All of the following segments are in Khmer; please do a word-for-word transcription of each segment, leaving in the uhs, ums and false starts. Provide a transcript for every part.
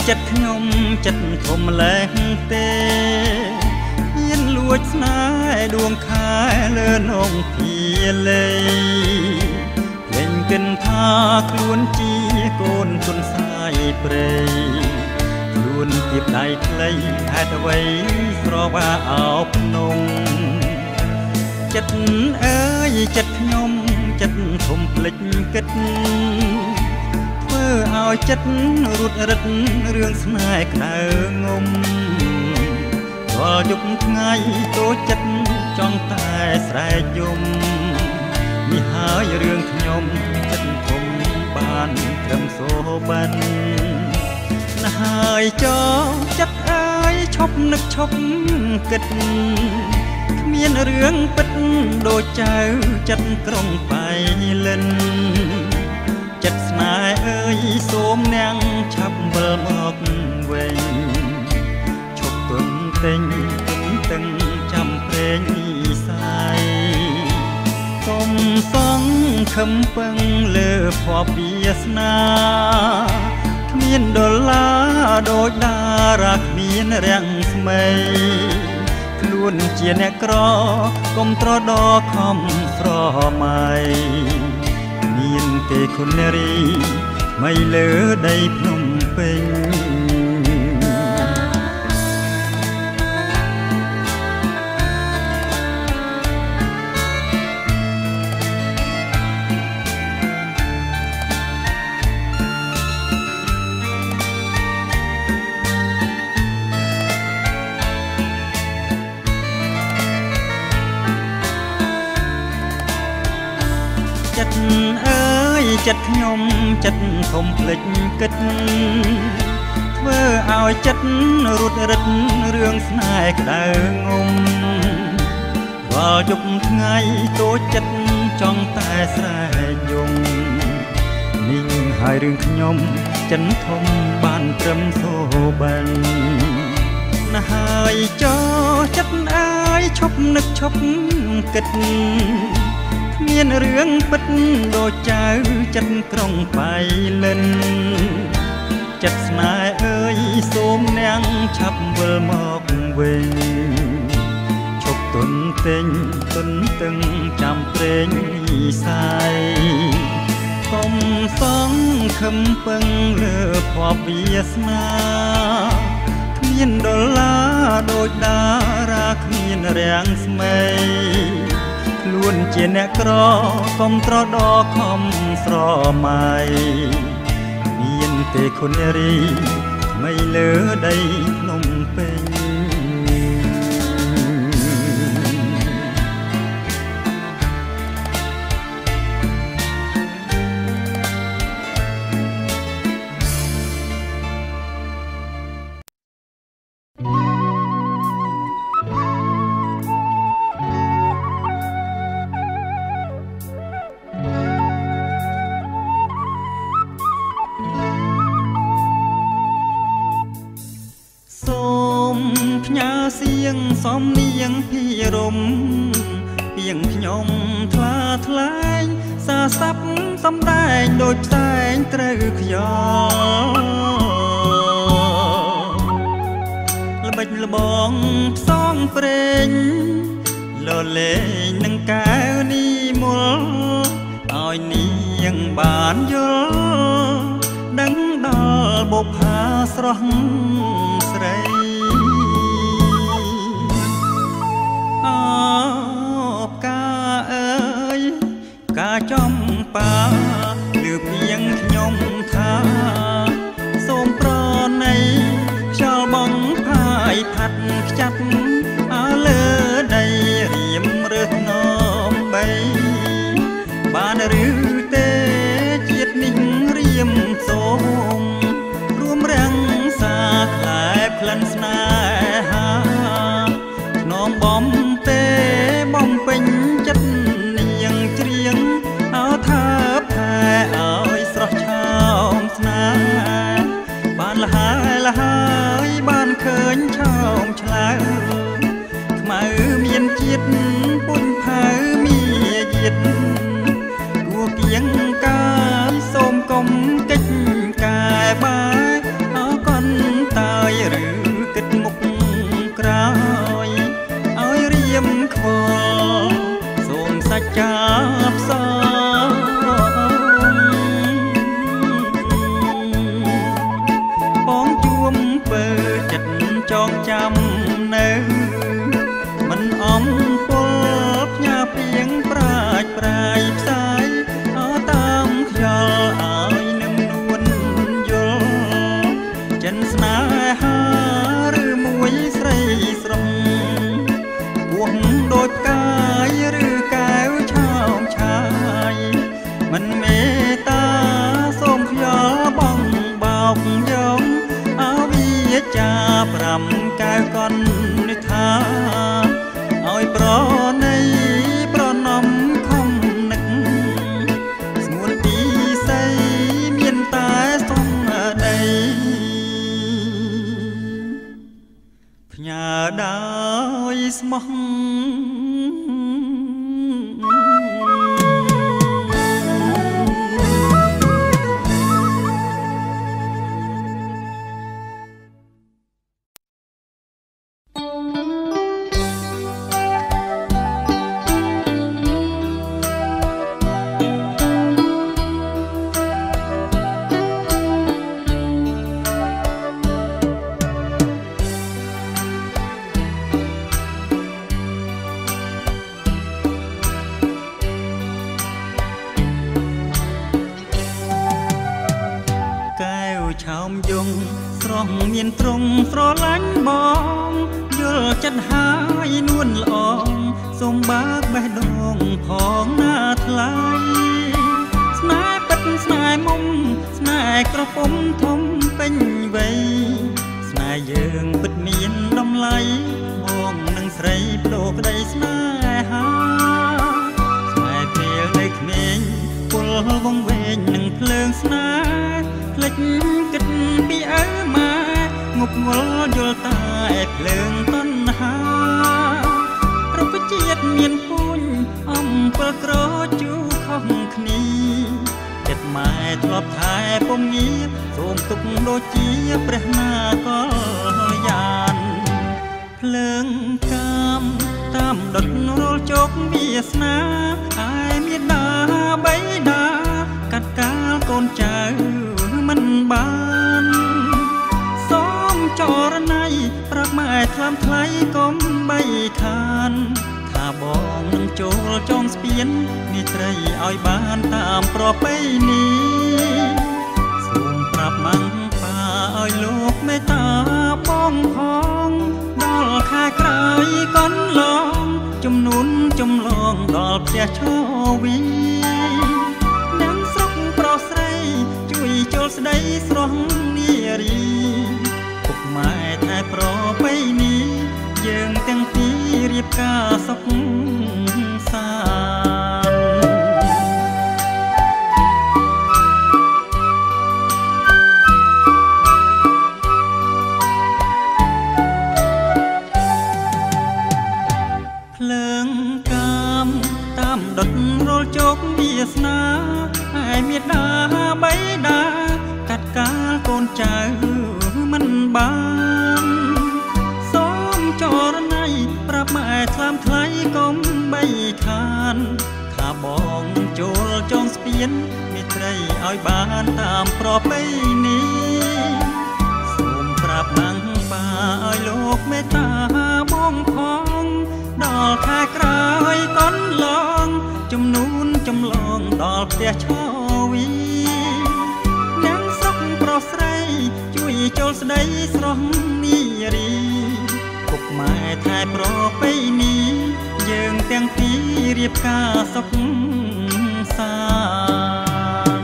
ចិត្តខ្ញុំចិត្តធំលែងទេហ៊ានលួចស្នេហ៍ដួងខែលើនងភាលេលេងគិនថាខ្លួនជាកូនទុនសាយព្រៃខ្លួនទៀបដៃខ្លីហេតុអ្វីស្រវាអោបនងចិត្តអើយចិត្តខ្ញុំចិត្តធំភ្លេចគិតធ្វើឲ្យចិត្តរត់រឹតរឿងស្នេហ៍ក្តៅងំរាល់យប់ថ្ងៃតូចចិត្តចង់តែស្រែកយំនេះហើយរឿងខ្ញុំចិត្តធំបានត្រឹមសូបិនណាហើយចោចិត្តអើយឈប់នឹកឈប់គិតគ្មានរឿងពិតដូចចៅចិត្តក្រុងបៃលិនចិត្តស្នេហ៍អើយសូមនាងឆាប់វិលមកវិញឈប់ទុនទិញទុនតឹងចាំព្រេងសាយសុំសង្ឃឹមពឹងលើភ័ព្វវាសនាគ្មានដុល្លារដូចតារាគ្មានរាំងស្មីខ្លួនជាអ្នកក្រកុំត្រដរខំស្រមៃមានទេគុណនារីไม่លើដីភ្នំពេញចិត្តអើយចិត្តខ្ញុំចិត្តធំភ្លេចគិតធ្វើឲ្យចិត្តរត់រឹតរឿងស្នេហ៍ក្តៅងំរាល់យប់ថ្ងៃតូចចិត្តចង់តែស្រែកយំនេះហើយរឿងខ្ញុំចិនធំបានត្រឹមសូបិនណាហើយចោចិត្តអើយឈប់នឹកឈប់គិតមានរឿងពិតដូចចៅចិត្តក្រុងបៃលិនចិត្តស្នេហ៍អើយសូមនាងឆាប់វិលមកវិញឈប់ទុនទិញទុនតឹងចាំព្រេងសាយកុំសង្ឃឹមពឹងលើភ័ព្វវាសនាគ្មានដុល្លារដូចតារាគ្មានរាំងស្មីខ្លួនជាអ្នកក្រកុំត្រដរខំស្រមៃមានទេគុណនារីไม่លើដីភ្នំពេញសំនៀងពីរំពីងខ្ញុំថ្លាថ្លែងសាស័ព្ទសំដែងដូចផ្សែងត្រូវខ្យល់ល្បិចល្បងផ្សងព្រេងលលេងនឹងកែវនីមុលឲ្យនាងបានយល់ដឹងដល់បុប្ផាស្រស់ស្រីកាចំប៉ាលើពីងខ្ញុំថាសូមប្រណីខ្យល់បងផាយផាត់ខ្ចាត់អើលើដីរៀមរើសនំបីបានឬទេជាតិនេះរៀមសូមរួមរាំងសាខ្លែបក្លិនស្នេហានំបំទេបំពេញចិត្តនាងច្រៀងអោថាផែឲ្យស្រស់ឆោមស្នេហ៍បានលហើយលហើយបានឃើញឆោមឆ្លើខ្មៅមានជាតិពុញផៅមានយាតគួគៀងកាយសូមកុំកិច្ចកែបាយអរគុណដោយស្មោះមានត្រង់ស្រឡាញ់បងយល់ចិត្តហើយនួនល្អសូមបើកបេះដូងផងណាថ្លៃស្នេហ៍ពិតស្នេហ៍មុំស្នេហ៍ក្រពុំធំពេញវ័យស្នេហ៍យើងពិតមានតម្លៃបងនឹងស្រីបដូរក្តីស្នេហាស្នេហ៍ពេលនៅក្មេងពលវងវែងនឹងភ្លើងស្នេហ៍ភ្លេចគិតពីឪម៉ែងប់ងល់យល់តែភ្លើងតណ្ហារុក្ខជាតិមានពុញអំពិលក្រជូខុសគ្នាចិត្តម៉ែធ្លាប់ថែពំងារសូមទុកដូចជាព្រះនាកលយានភ្លើងកាមតាមដុតរលជោគវាសនាឯមានដាបៃតាកាត់កាលកូនចៅមិនបានចរណៃប្រាប់ម៉ែថ្លាមថ្លៃកុំបីខានថាបងនឹងចូលចងស្ពានមីត្រីឲ្យបានតាមប្រពៃណីសូមប្រាប់ម៉ាំងប៉ាឲ្យលោកមេត្តាបងផងដល់ខែក្រោយកូនឡងជំនួនចំឡងដល់ផ្ទះឈរវីនឹងស្រុកប្រុសស្រីជួយចូលស្ដីស្រស់នារីម៉ែថែប្រពៃណីយើងទាំងពីររៀបការសុខសាន្តភ្លើងកាមតាមដុតរលជោគវាសនាឯមេដាបៃតាកាត់កាលកូនចៅមិនបានសូមចរណៃប្រាប់ម៉ែថ្លាមថ្លៃកុំបីខានថាបងចូលចងស្ពានមេត្រីឲ្យបានតាមប្រពៃណីសូមប្រាប់ម៉ាំងប៉ាឲ្យលោកមេត្តាបងផងដល់ខែក្រោយកូនឡងជំនួនចំឡងដល់ផ្ទះឈរវីនឹងស្រុកប្រុសស្រីជួយចូលស្ដីស្រស់នារីពុកម៉ែថែប្រពៃណីយើងទាំងពីររៀបការសុខសាន្ត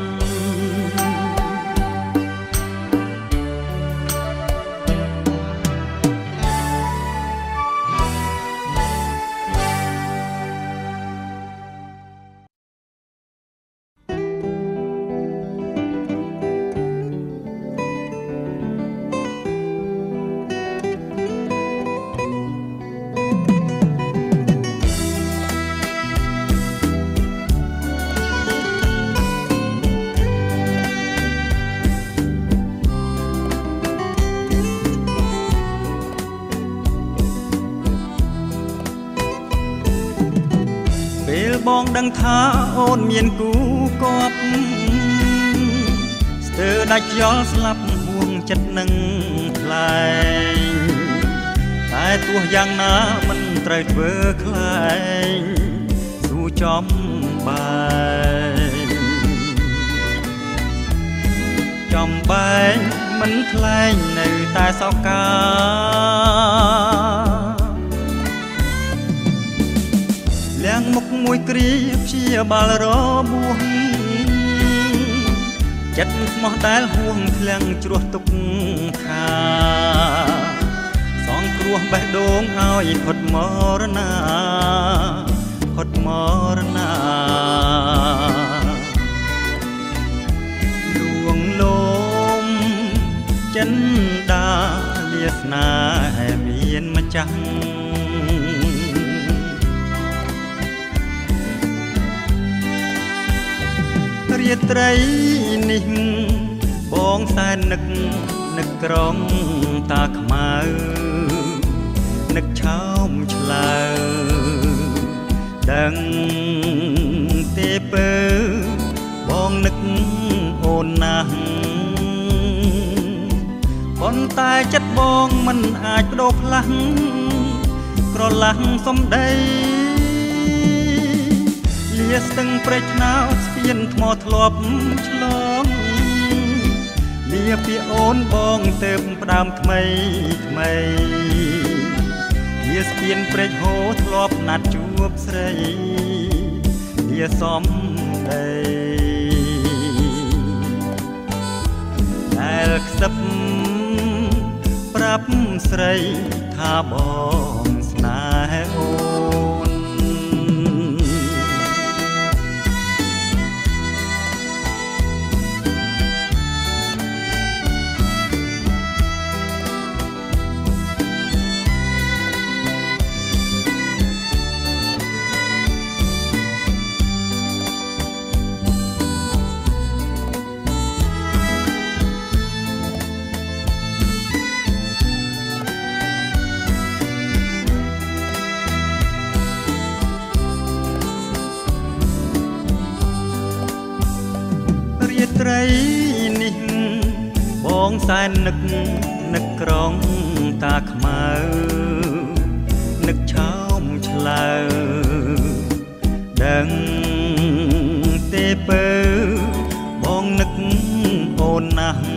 បងដឹងថាអូនមានគូគប់ស្ទើរដាច់ខ្យល់ស្លាប់ហួងចិត្តនឹងខ្លែងតែទោះយ៉ាងណាមិនត្រូវធ្វើខ្លែងស៊ូចំបែងចំបែងមិនខ្លែងនៅតែសោកកាលៀងមុខមួយគ្រាព្យាបាលរបួសចិត្តស្មោះដែលហួងឃ្លាំងជ្រោះទុកខាសងគ្រោះបេះដូងឲ្យផុតមរណាផុតមរណាលួងលោមចិនដាលាស្នេហ៍មានម្ចាស់រាត្រីនេះបងសែននឹកនឹកក្រងតាខ្មៅនឹកឆោមឆ្លើដឹងទេពើបងនឹកអូនណាស់ប៉ុន្តែចិត្តបងមិនអាចបដូរផ្លាស់ក្រឡាស់សំដីលាស្ទឹងព្រៃថ្នោតស្ពានថ្មធ្លាប់ឆ្លងលាពីអូនបងទៅផ្ដើមថ្មីថ្មីលាស្ពានព្រៃហូរធ្លាប់ណាត់ជួបស្រីលាសំដីដែលខ្សឹបប្រាប់ស្រីថាបងស្នេហ៍អូនត្រីនេះបងសែននឹកនឹកក្រងតាខ្មៅនឹកឆោមឆ្លើដឹងទេពើបងនឹកអូនណាស់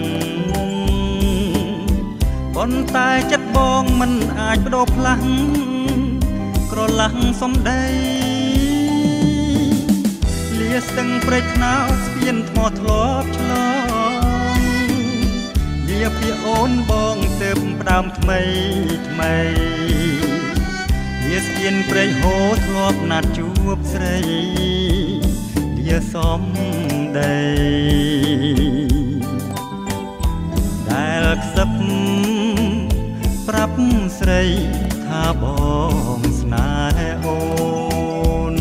ប៉ុន្តែចិត្តបងមិនអាចបដូរផ្លាស់ក្រឡាស់សំដីលាស្ទឹងព្រៃថ្នោតស្ពានថ្មធ្លាប់ឆ្លងលាពីអូនបងទៅផ្ដើមថ្មីថ្មីលាស្ពានព្រៃហូរធ្លាប់ណាត់ជួបស្រីលាសំដីដែលខ្សឹបប្រាប់ស្រីថាបងស្នេហ៍អូន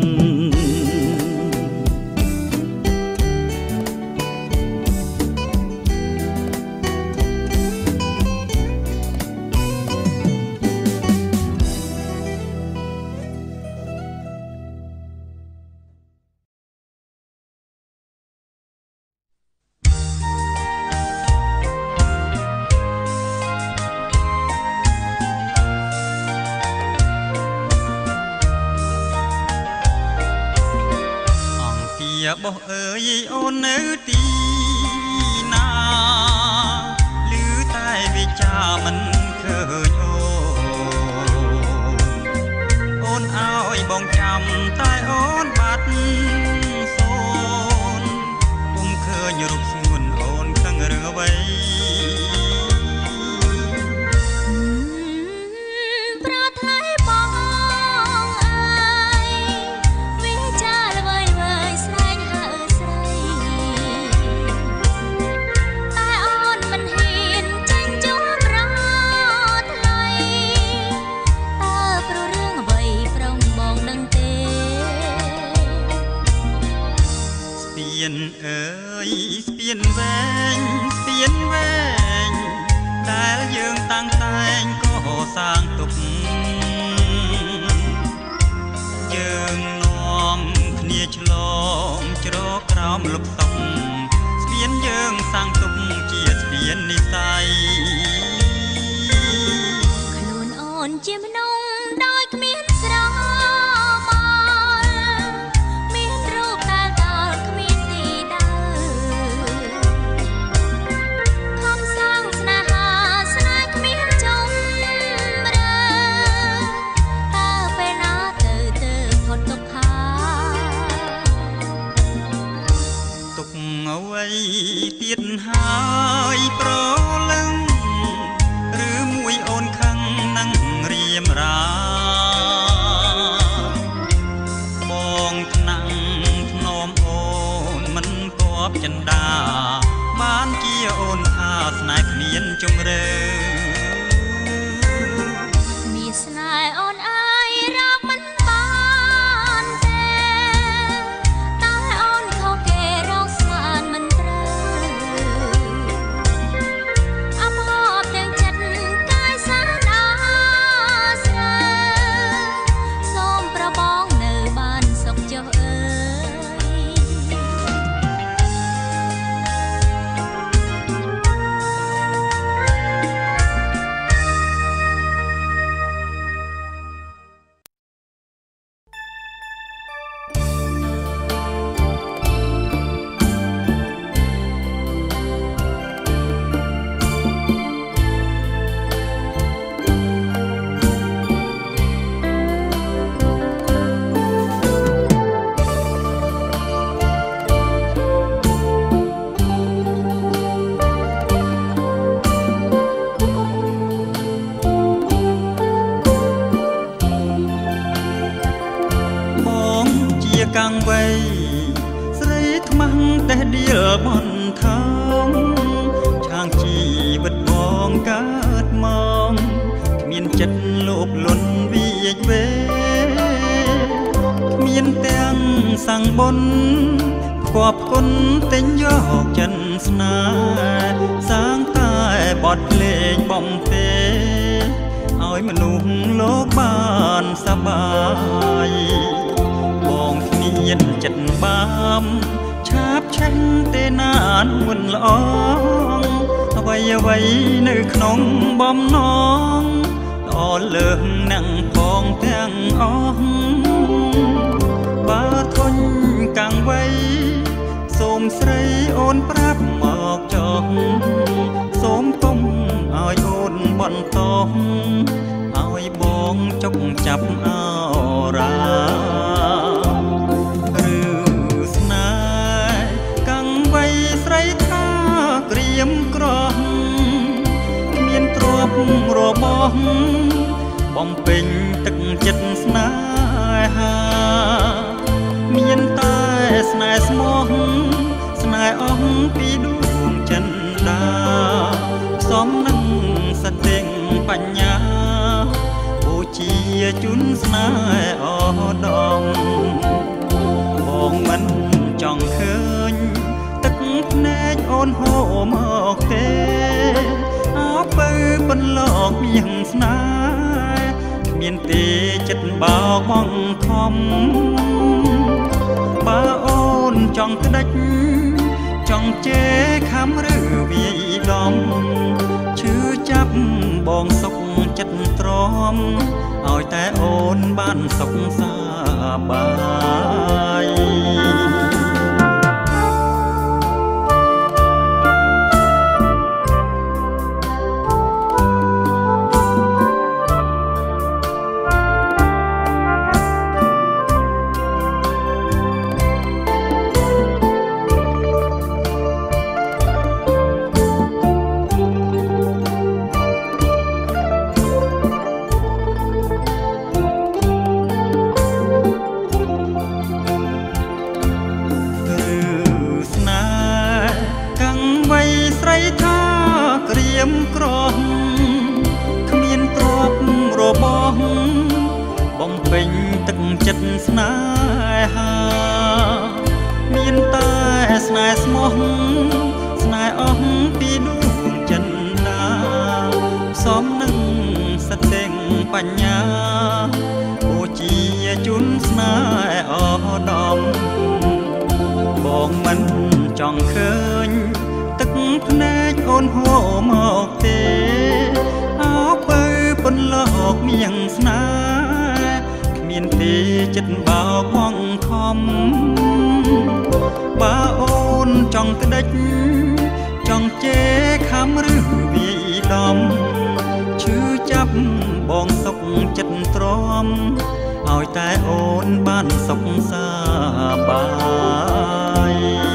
បោះអើយអូននៅទីណាឮតែវិចាមិនឃើញអូនអូនឲ្យបងចាំតែអូនបាត់សូនពុំឃើញរូបស្ងួនអូនខឹងរឿងអ្វីអើយស្ពានវែងស្ពានវែងដែលយើងតាំងតែងក៏សាងទុកយើងនាំគ្នាឆ្លងជ្រកក្រោមលុបសុកស្ពានយើងសាងទុកជាស្ពាននិស័យខ្លួនអូនជាមនុស្សដោយគ្មានស្រមទៀតហើយប្រលឹងឬមួយអូនខឹងនឹងរៀមរាកាំងវៃស្រីថ្មាំងតែដៀលបនថងឆាងជីវិតបងកើតមកមានចិត្តលោភលន់វាចវេមានទាំងសាំងបុនគប់គុណទិញយកចិនស្នាសាងតែបទភ្លេងបំពេឲ្យមនុស្សលោកបានសប្បាយបងគ្នាចិត្តបាមឆាបឆេះទេណានួនល្អងអ្វីអ្វីនៅក្នុងបំណងល្អលើសនឹងផងទាំងអស់បើធុញកាំងវៃសូមស្រីអូនប្រាប់មកចុះសូមកុំឲ្យអូនបន្តឲ្យបងចុកចាប់អរាឬស្នេហ៍កាំងវៃស្រីថាក្រៀមក្រោះគ្មានទ្រព្យរបស់បំពេញទឹកចិត្តស្នេហាមានតែស្នេហ៍ស្មោះស្នេហ៍អស់ពីដួងចិនដាផ្សំនឹងសតិបញ្ញាបូជាជូនស្នេហ៍អដំបងមិនចង់ឃើញទឹកភ្នែកអូនហូរមកទេអើបើបន្លកមានស្នេហ៍មានទេចិត្តបោកបងខំបើអូនចង់ក្តិចចង់ជេរខំឬវាយដំឈឺចាប់បងសុខចិត្តទ្រាំឲ្យតែអូនបានសុខសប្បាយក្រោះគ្មានទ្រព្យរបស់បំពេញទឹកចិត្តស្នេហាមានតែស្នេហ៍ស្មោះស្នេហ៍អស់ពីដួងចិនដាផ្សំនឹងសតិបញ្ញាបូជាជូនស្នេហ៍អដំបងមិនចង់ឃើញទឹកភ្នែកអូនហូរមកទេអើបើបន្លកមៀងស្នេហ៍គ្មានទេចិត្តបោកបងខំបើអូនចង់ក្តិចចង់ជេរខំឬវាយដំឈឺចាប់បងសុខចិត្តទ្រាំឲ្យតែអូនបានសុខសប្បាយ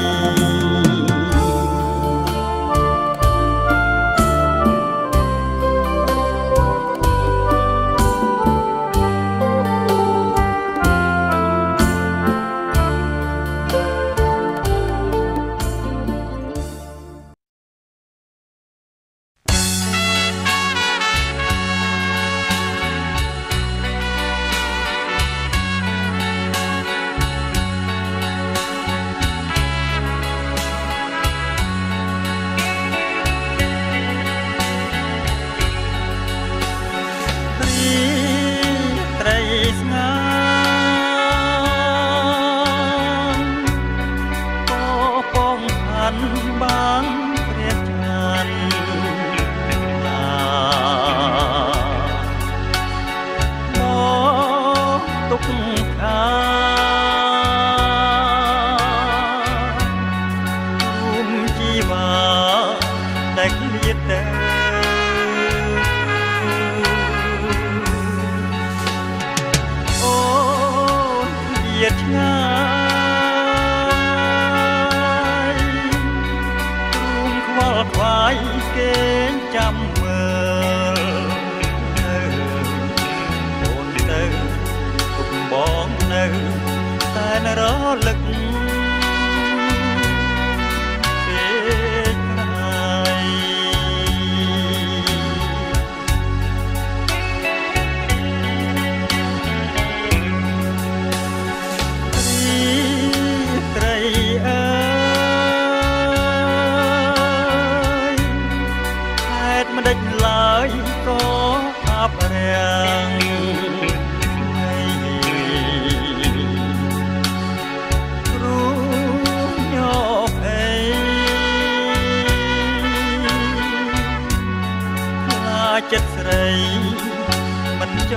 ចាំមើលនៅអូនទៅទុកបងនៅតែនៅ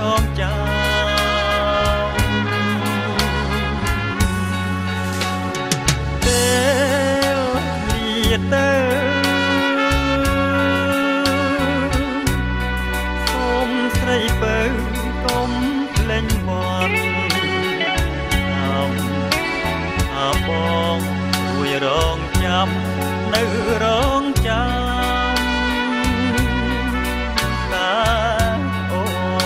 ងចោលពេលលាទៅសូមស្រីបើកុំភ្លេចវត្តអាបងជួយរងចាំនៅរងចាំតាអូ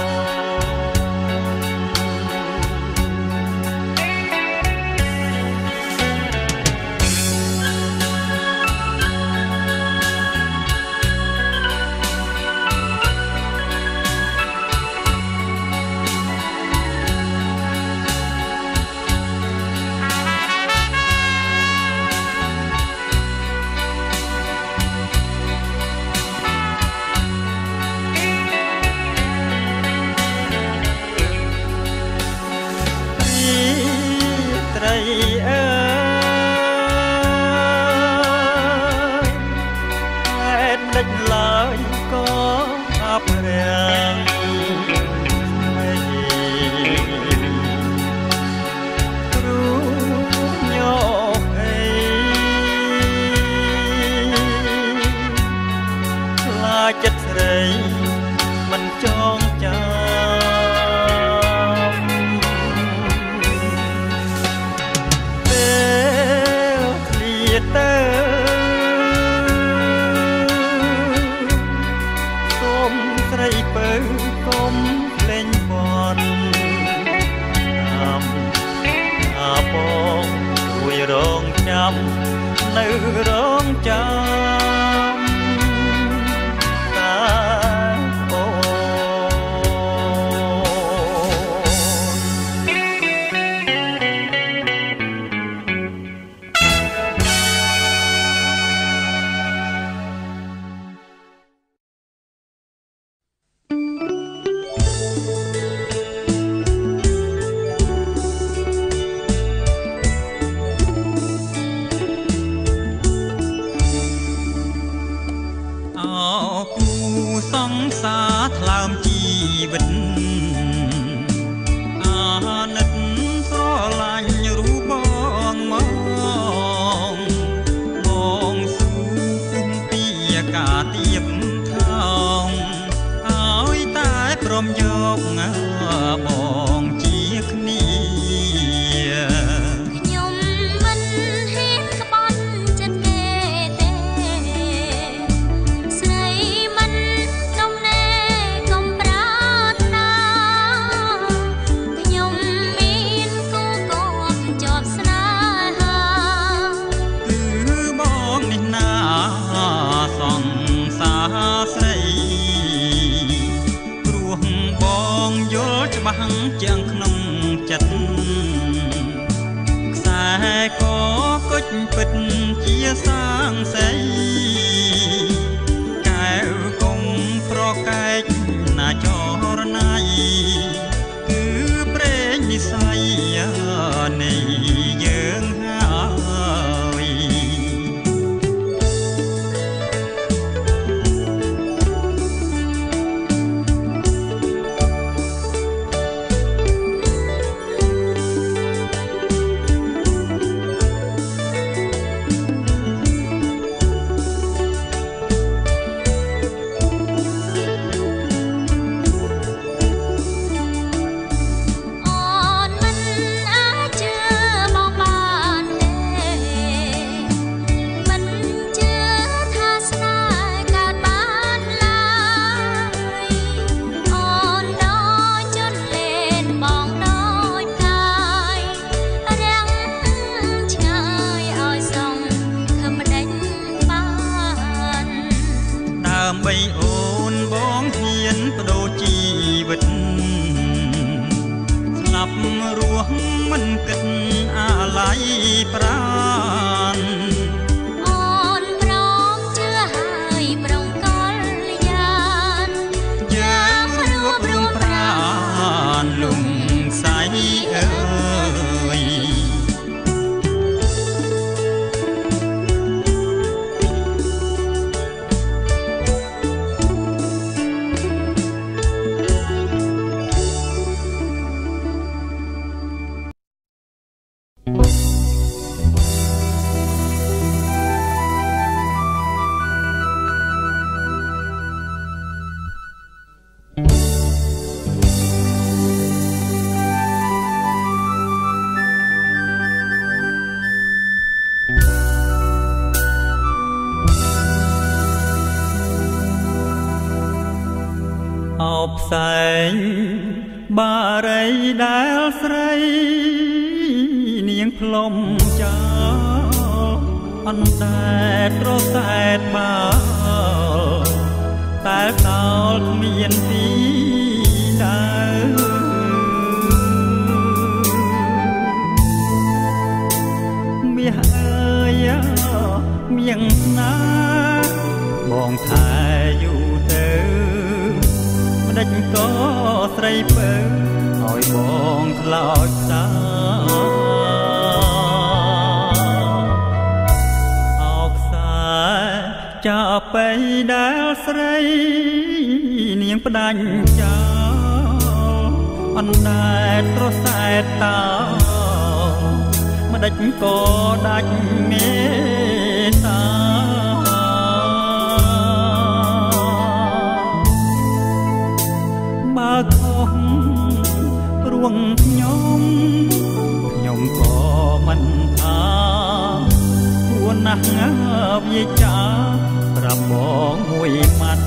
ចិត្តស្រីមិនចងចាំពេលឃ្លាទៅសូមស្រីបើកុំភ្លេចវត្តអាមអាបងជួយរងចាំនៅរងចាំថ្លើមជីវិតអាណិតស្រឡាញ់រូបបងមកបងស៊ូគុំពីការទៀបថងឲ្យតែព្រមយកបងជាគ្នាបាំងជាងក្នុងចិត្តខ្សែក៏គុជពិតជាសាងសីកែវកុំប្រកែកណាចរណៃគឺព្រេងនិស័យនៃយើងហើយ ដើម្បីអូនបងហ៊ានបដូរជីវិតស្លាប់រស់មិនគិតអាល័យប្រាណអូនព្រមជឿហើយប្រងកលយានយើងរួបរวมប្រាណលំសៃអើយអแสงบาរីដែលស្រីនាងផ្លុំចោលអណ្ដែតត្រតែតបាតែកោលគ្មានទីដើមាសអើយមៀងណាបងថែយូរទៅម្ដេចក៏ស្រីពើឲ្យបងខ្លោចសោអោខ្សែចាប់បៃដែលស្រីនាងផ្ដាច់ចោលអណ្ដែតត្រសែតតោម្ដេចក៏ដាច់មេត្តាបើខុសរួងខ្ញុំខ្ញុំក៏មិនថាគួរណាស់ងាវាចាប្រាប់បងមួយម៉ាត់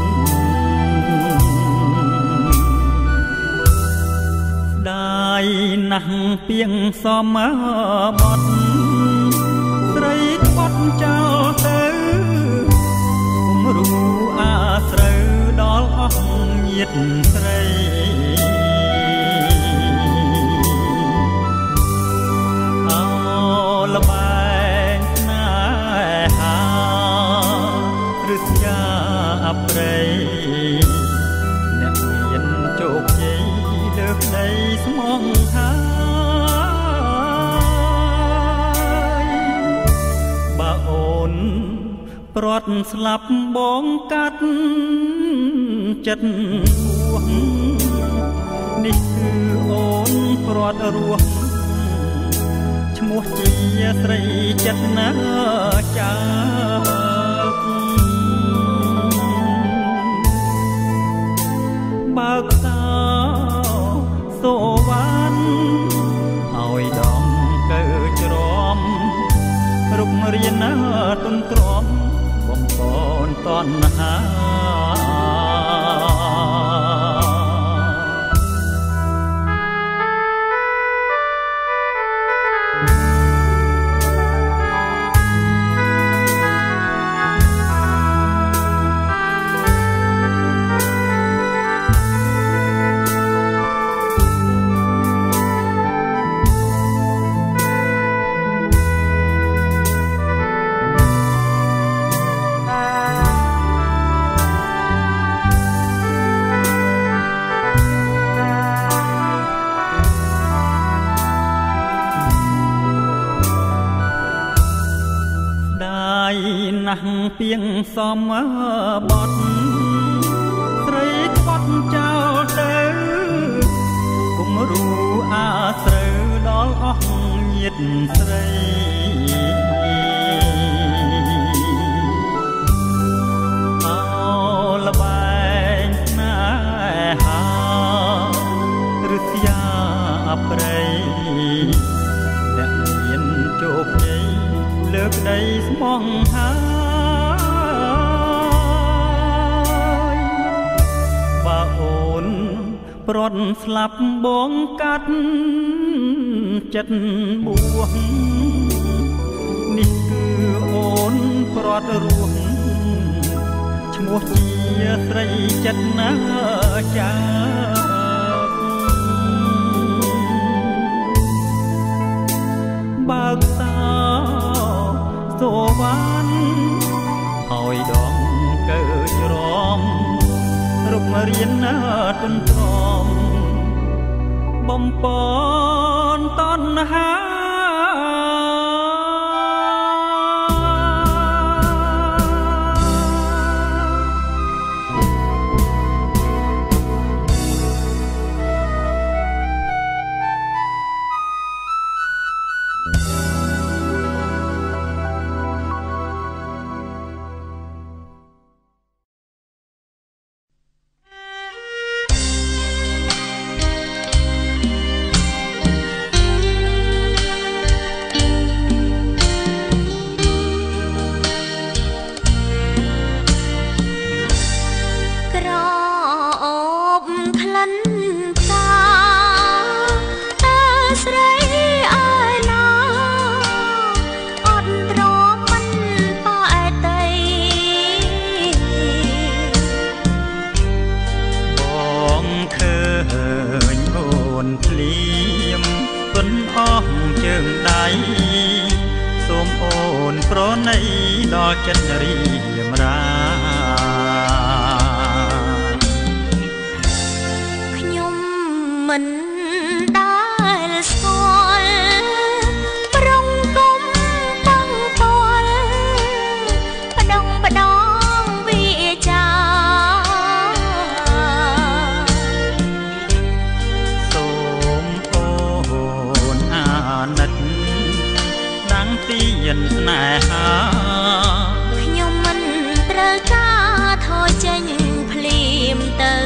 ស្ដាយណាស់ពីងសមបត់ស្រីបត់ចោលទៅគុំរូអាស្រូវដល់អស់ញាតិស្រីអោលបែងណាហាឬស្យាអប្រៃអ្នកមានជោគជ័យលើកដីស្មងហើយបើអូនព្រាត់ស្លាប់បងកាត់ចិត្តពោះនេះគឺអូនព្រាត់រស់ឈ្មោះជាស្រីចិត្តណាចាបើកសោសូវ៉ាន់ឲ្យដំកើច្រំរុករៀនណាទុនទ្រាំបំពន់តណ្ហាណាស់ពីងសមបត់ស្រីបត់ចោលទៅគុំរូអាស្រូវដល់អស់ញាតិស្រីអោលបែងណាហាឬស្យាអប្រៃអ្នកមានជោគជ័យលើកដីស្មងហើយបើអូនព្រាត់ស្លាប់បងកាត់ចិត្តបួសនេះគឺអូនព្រាត់រស់ឈ្មោះជាស្រីចិត្តណាចាបើកសោសូវ៉ាន់ឲ្យដងកើច្រំរុករៀនណាទុនទ្រាំបំពន់តណ្ហាភ្លៀមទុនអស់ជើងដៃសូមអូនប្រណីដល់ចិត្តរីមរាខ្ញុំមិនដែលស្គាល់ប្រងគុំបងតលបដងបដងវាចាសូមអូនអាណិតដាំងទៀនស្នេហាខ្ញុំមិនត្រូវការថយចេញភ្លាមទៅ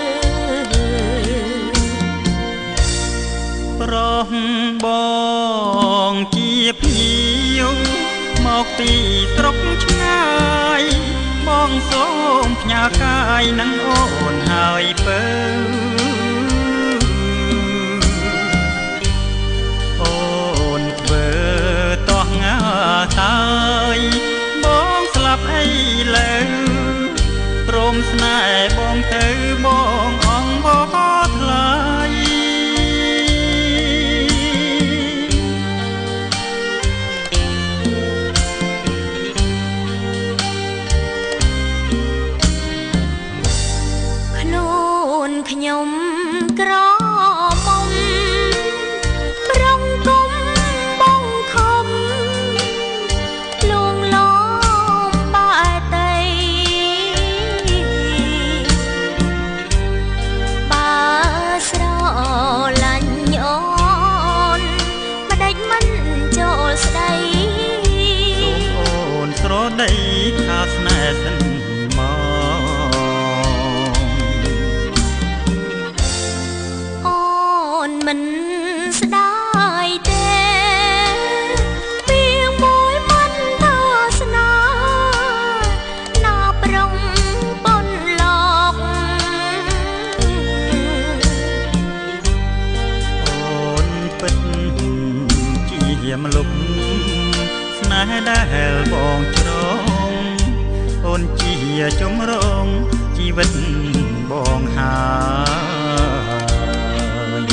ប្រោះបងជាភ្ញៀវមកពីស្រុកឆ្ងាយបងសូមផ្ញើកាយនឹងអូនហើយពើអូនធ្វើតោះងាតាយបងស្លាប់អីលើព្រមស្នេហ៍បងទៅបងអងបោថ្លៃខ្ញុំក្រមុំប្រងគុំបងខំលួងលោមបែតីបើស្រឡាញ់អូនមិនដេចមិនចូលស្ដីសូមអូនស្រដីថាស្នេហ៍សិនមិនស្ដាយទេពីមួយមិនទៅស្នាណាប្រងបនលោកអូនពិតជាមលុបស្នេហ៍ដែលបងច្រងអូនជាជំរងជីវិតបងហើយ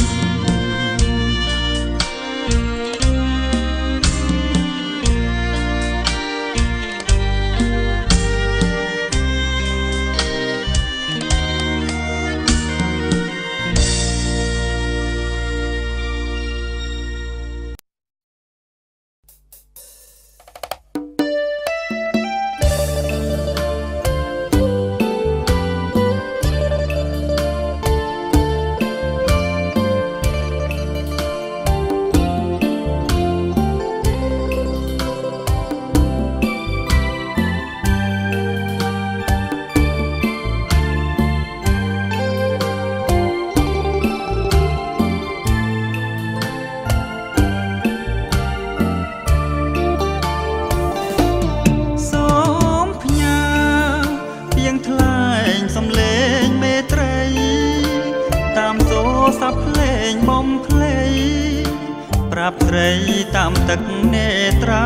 ត្រីតាមទឹកនេត្រា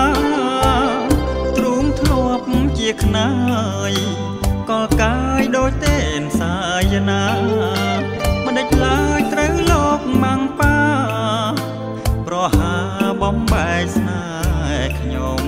ទ្រូងធ្លាប់ជាខ្នាយកលកាយដូចទេនសាយណាមិនដេចឡើយត្រូវលោកម៉ាំងប៉ាប្រហាបំបែកស្នេហ៍ខ្ញុំ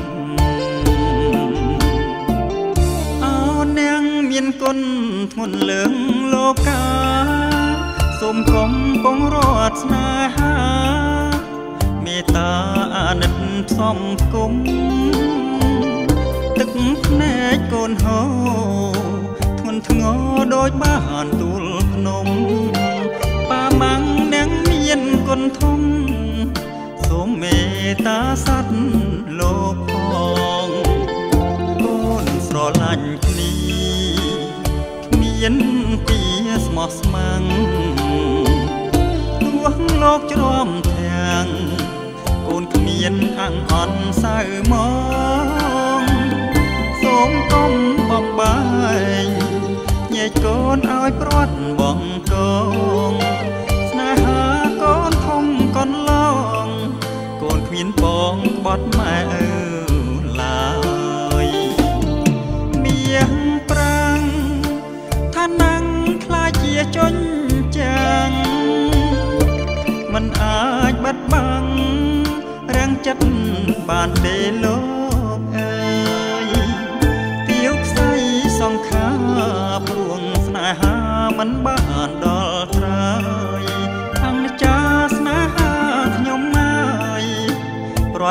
អោនាងមានគុណធ្ងន់លើងលោកាសូមកុំពងរត់ស្នេហាមេត្តាអាណិតផ្សំគុំទឹកភ្នែកកូនហូធ្ងន់ធ្ងរដូចបានទូលភ្នំប៉ាម៉ាំងនាងមានគុណធំសូមមេត្តាសត្វលោកផងកូនស្រឡាញ់គ្នាគ្មានពីស្មោះស្ម័គ្រទោះលោកជ្រាំទាំងកូនគ្មានអាំងអន់សៅមកសូមកុំបំបែកញែកកូនឲ្យព្រាត់បងកងស្នេហាកូនធំកូនឡងកូនគ្មានបងបត់ម៉ែអើឡើយមាសប្រាំងថាណាំងខ្លាចជាជន់ចាំង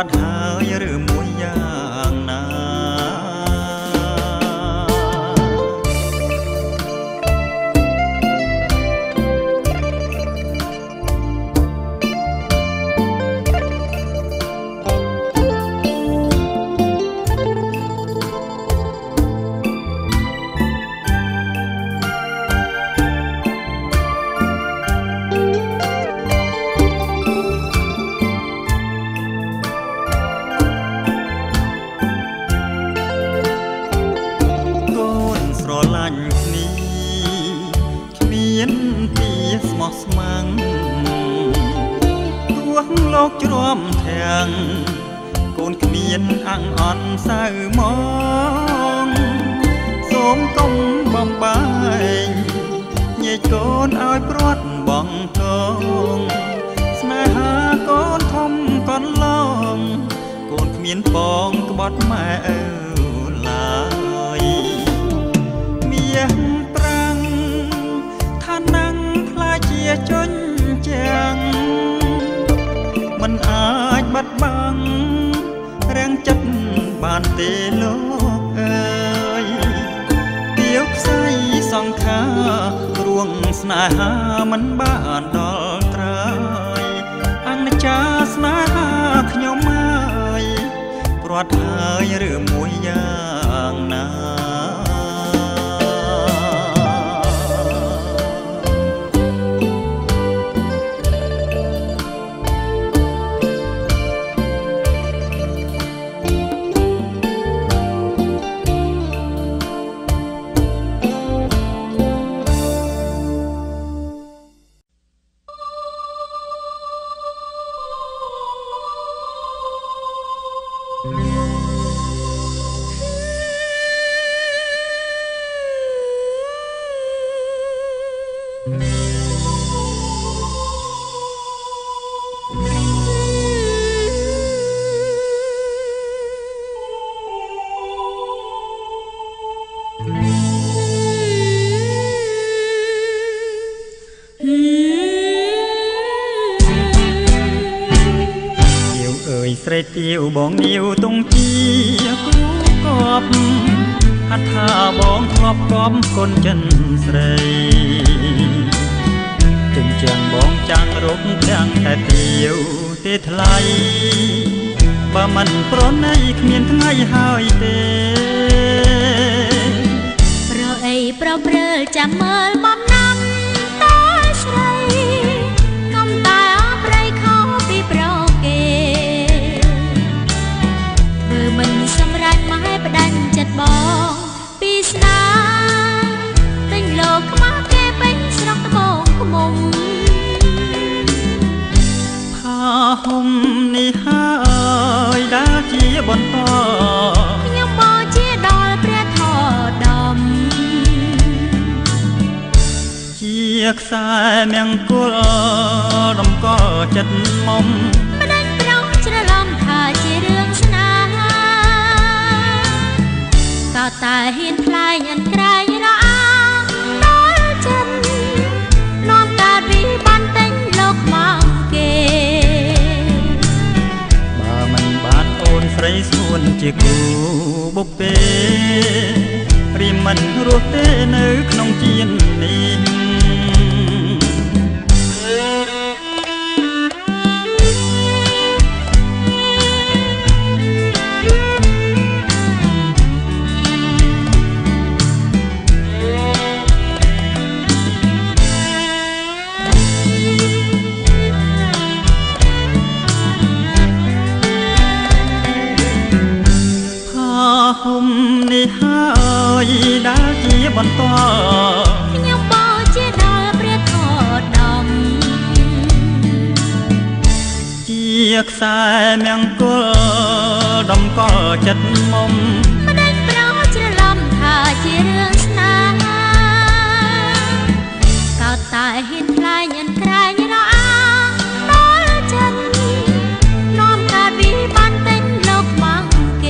ดหายหรือมวยอย่างนาโลกจรวมแทงโกนเมียนอังอ่อนสาวมองสมกงบอมบายใหญ่โกนเอาปรวดบ้องกงสนาหาโกนทมก่อนลองโกนเมียนปองกบดแม่เออลายเมียงปรังท่านั่งพลาเจียจนแจงมันอาจบัดบังแรงจัดบานเตโลกเอ่ยเตียวใส่สองขารวงสนาหามันบ้านดอลตรายอังนจาสนาหาขยมไม้ปลอดหายหรือมวยอย่างนาเรติวบองนิวตรงเจียกรูกอบหัดท่าบองครอบกอบคนจันใสจึงเจียงบองจังรกจังแต่เตียวเตทลายบ่มันปรนในเมียนทั้งไงหายเตเราไอเปล่าเปล่าจะเมิลบอมน้ำตาใสน้ำตาไรเขาปีเปล่าเกมันสำรันมาให้ประดันจัดบองปีศาจเต็งโลกมาแก่เป็นสระตะบองขมงผ้าห่มในห้ายดาเจียบนต่อยังบ่เจียดอลเปรียทอดำเจียกสายเมียงกุลดำก็จัดมอมประดันเปล่าจะลำท่าเจียเรื่องสนาก็ตาเห็นพลายยันไกลระอาดอลจันน้อมกาดวิบันเต็งโลกมังเกบ่ามันบาดโอนใส่ส่วนเจกูบุปเป้ริมันรัวเต้ในขนมจีนนี้ห่มในห้ายดาเจียบนต่อยังบ่เจียดอลเปรียทอดำเจียกสายเมียงกุลดำก็จัดมอมมาได้เปล่าจะลำท่าเจียเรื่องสนาก็ตาเห็นพลายยันไกลระอาดอลจันน้อมกาดวิบันเต็งโลกมังเก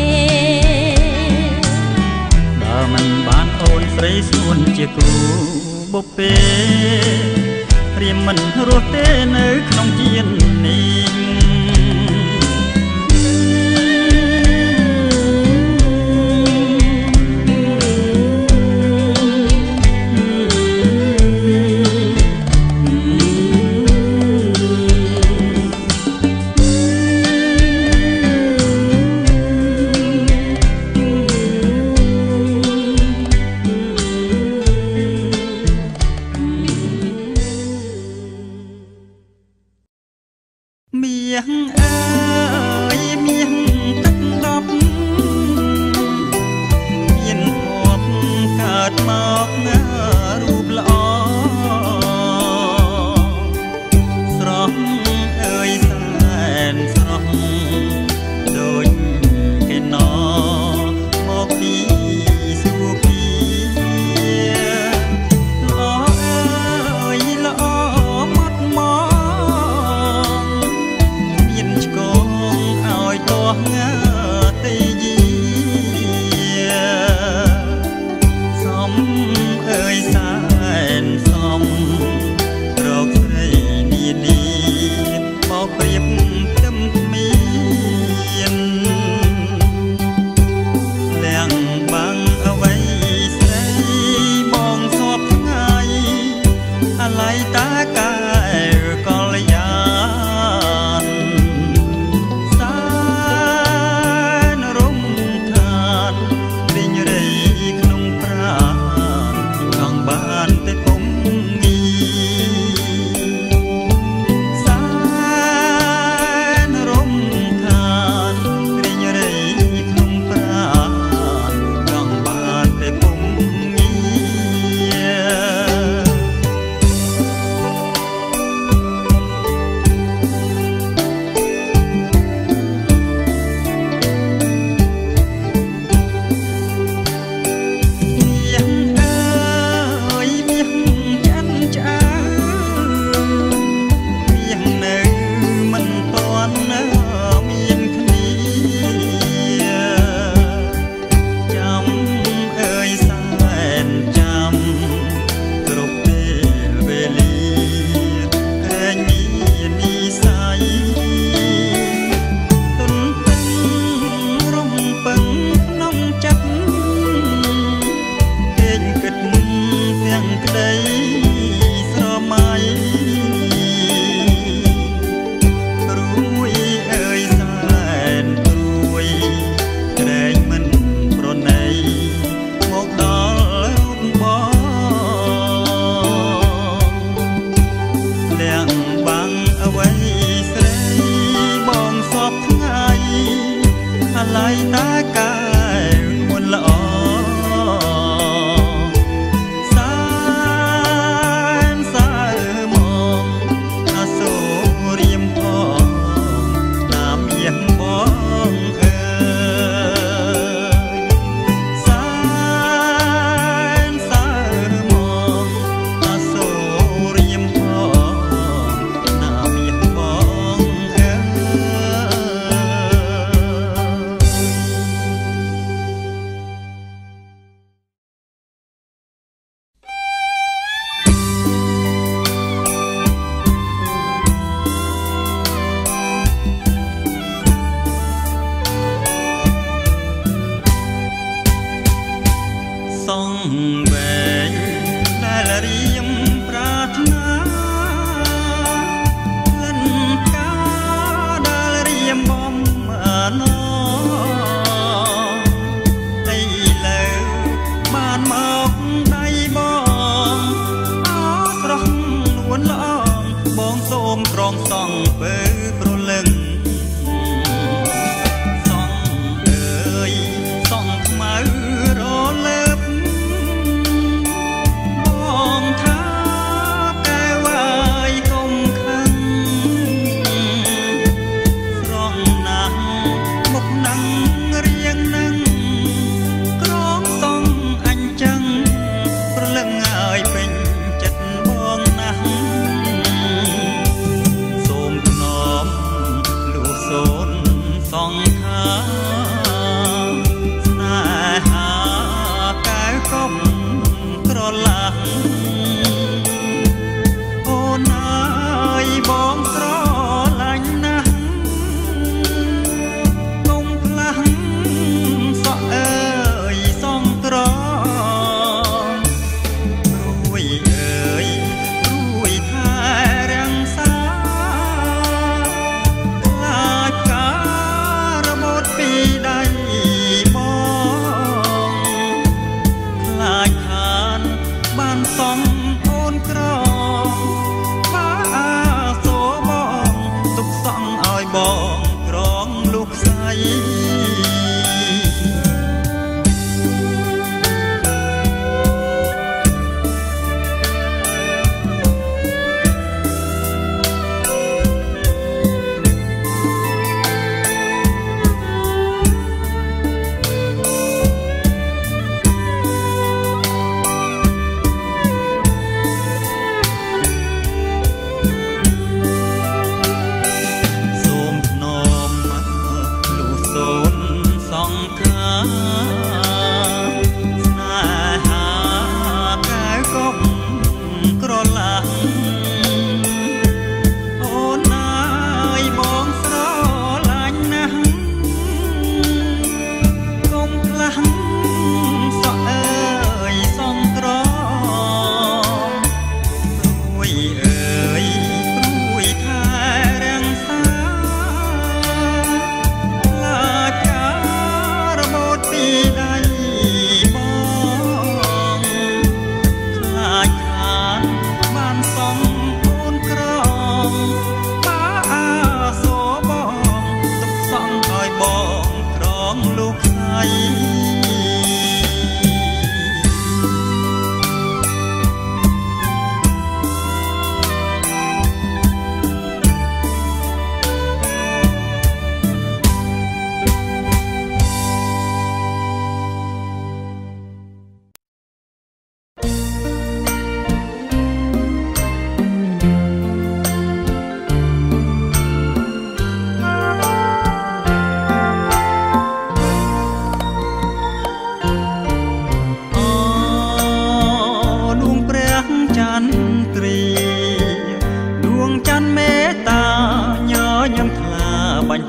มันบานโอนใส่ส่วนเจกูบุปเป้เรียมมันรัวเต้ในขนมจีนนี้ยงเอ้ยเมียงตักดอบเมียนพบเกิดมอกเงารูปละอสรองเอ้ยแสนสรองโดยแก่นอมอกปีสู่ปีละเอ้ยละอมดมองเมียนชกงเอาไอ้ตัวเงาตียีสมเอ้ยแสนสมรอกไรนีนีบอกเปรียบจำเมียนแหลงบังเอาไว้ใส่มองสอบไงอะไรตากายก็เลยยานสานรมทานริญไรขนมปราณข้างบ้านแต่ผมมีสานรมทานริญไรขนมปราณข้างบ้านแต่ผมมี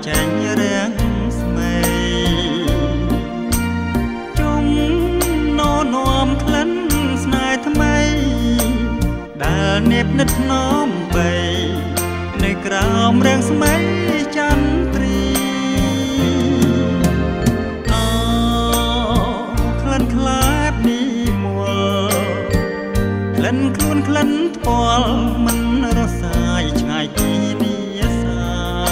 ចាញ់រាំងស្មីជុំណោនាំក្លិនស្នេហ៍ថ្មីដែលនេបនិតថ្នមបីនៅក្រោមរាំងស្មីចន្ទ្រីអូក្លិនខ្លែបនេះមួលក្លិនខ្លួនក្លិនថ្ពាល់មិនរសាយឆ្ងាយពីនីសា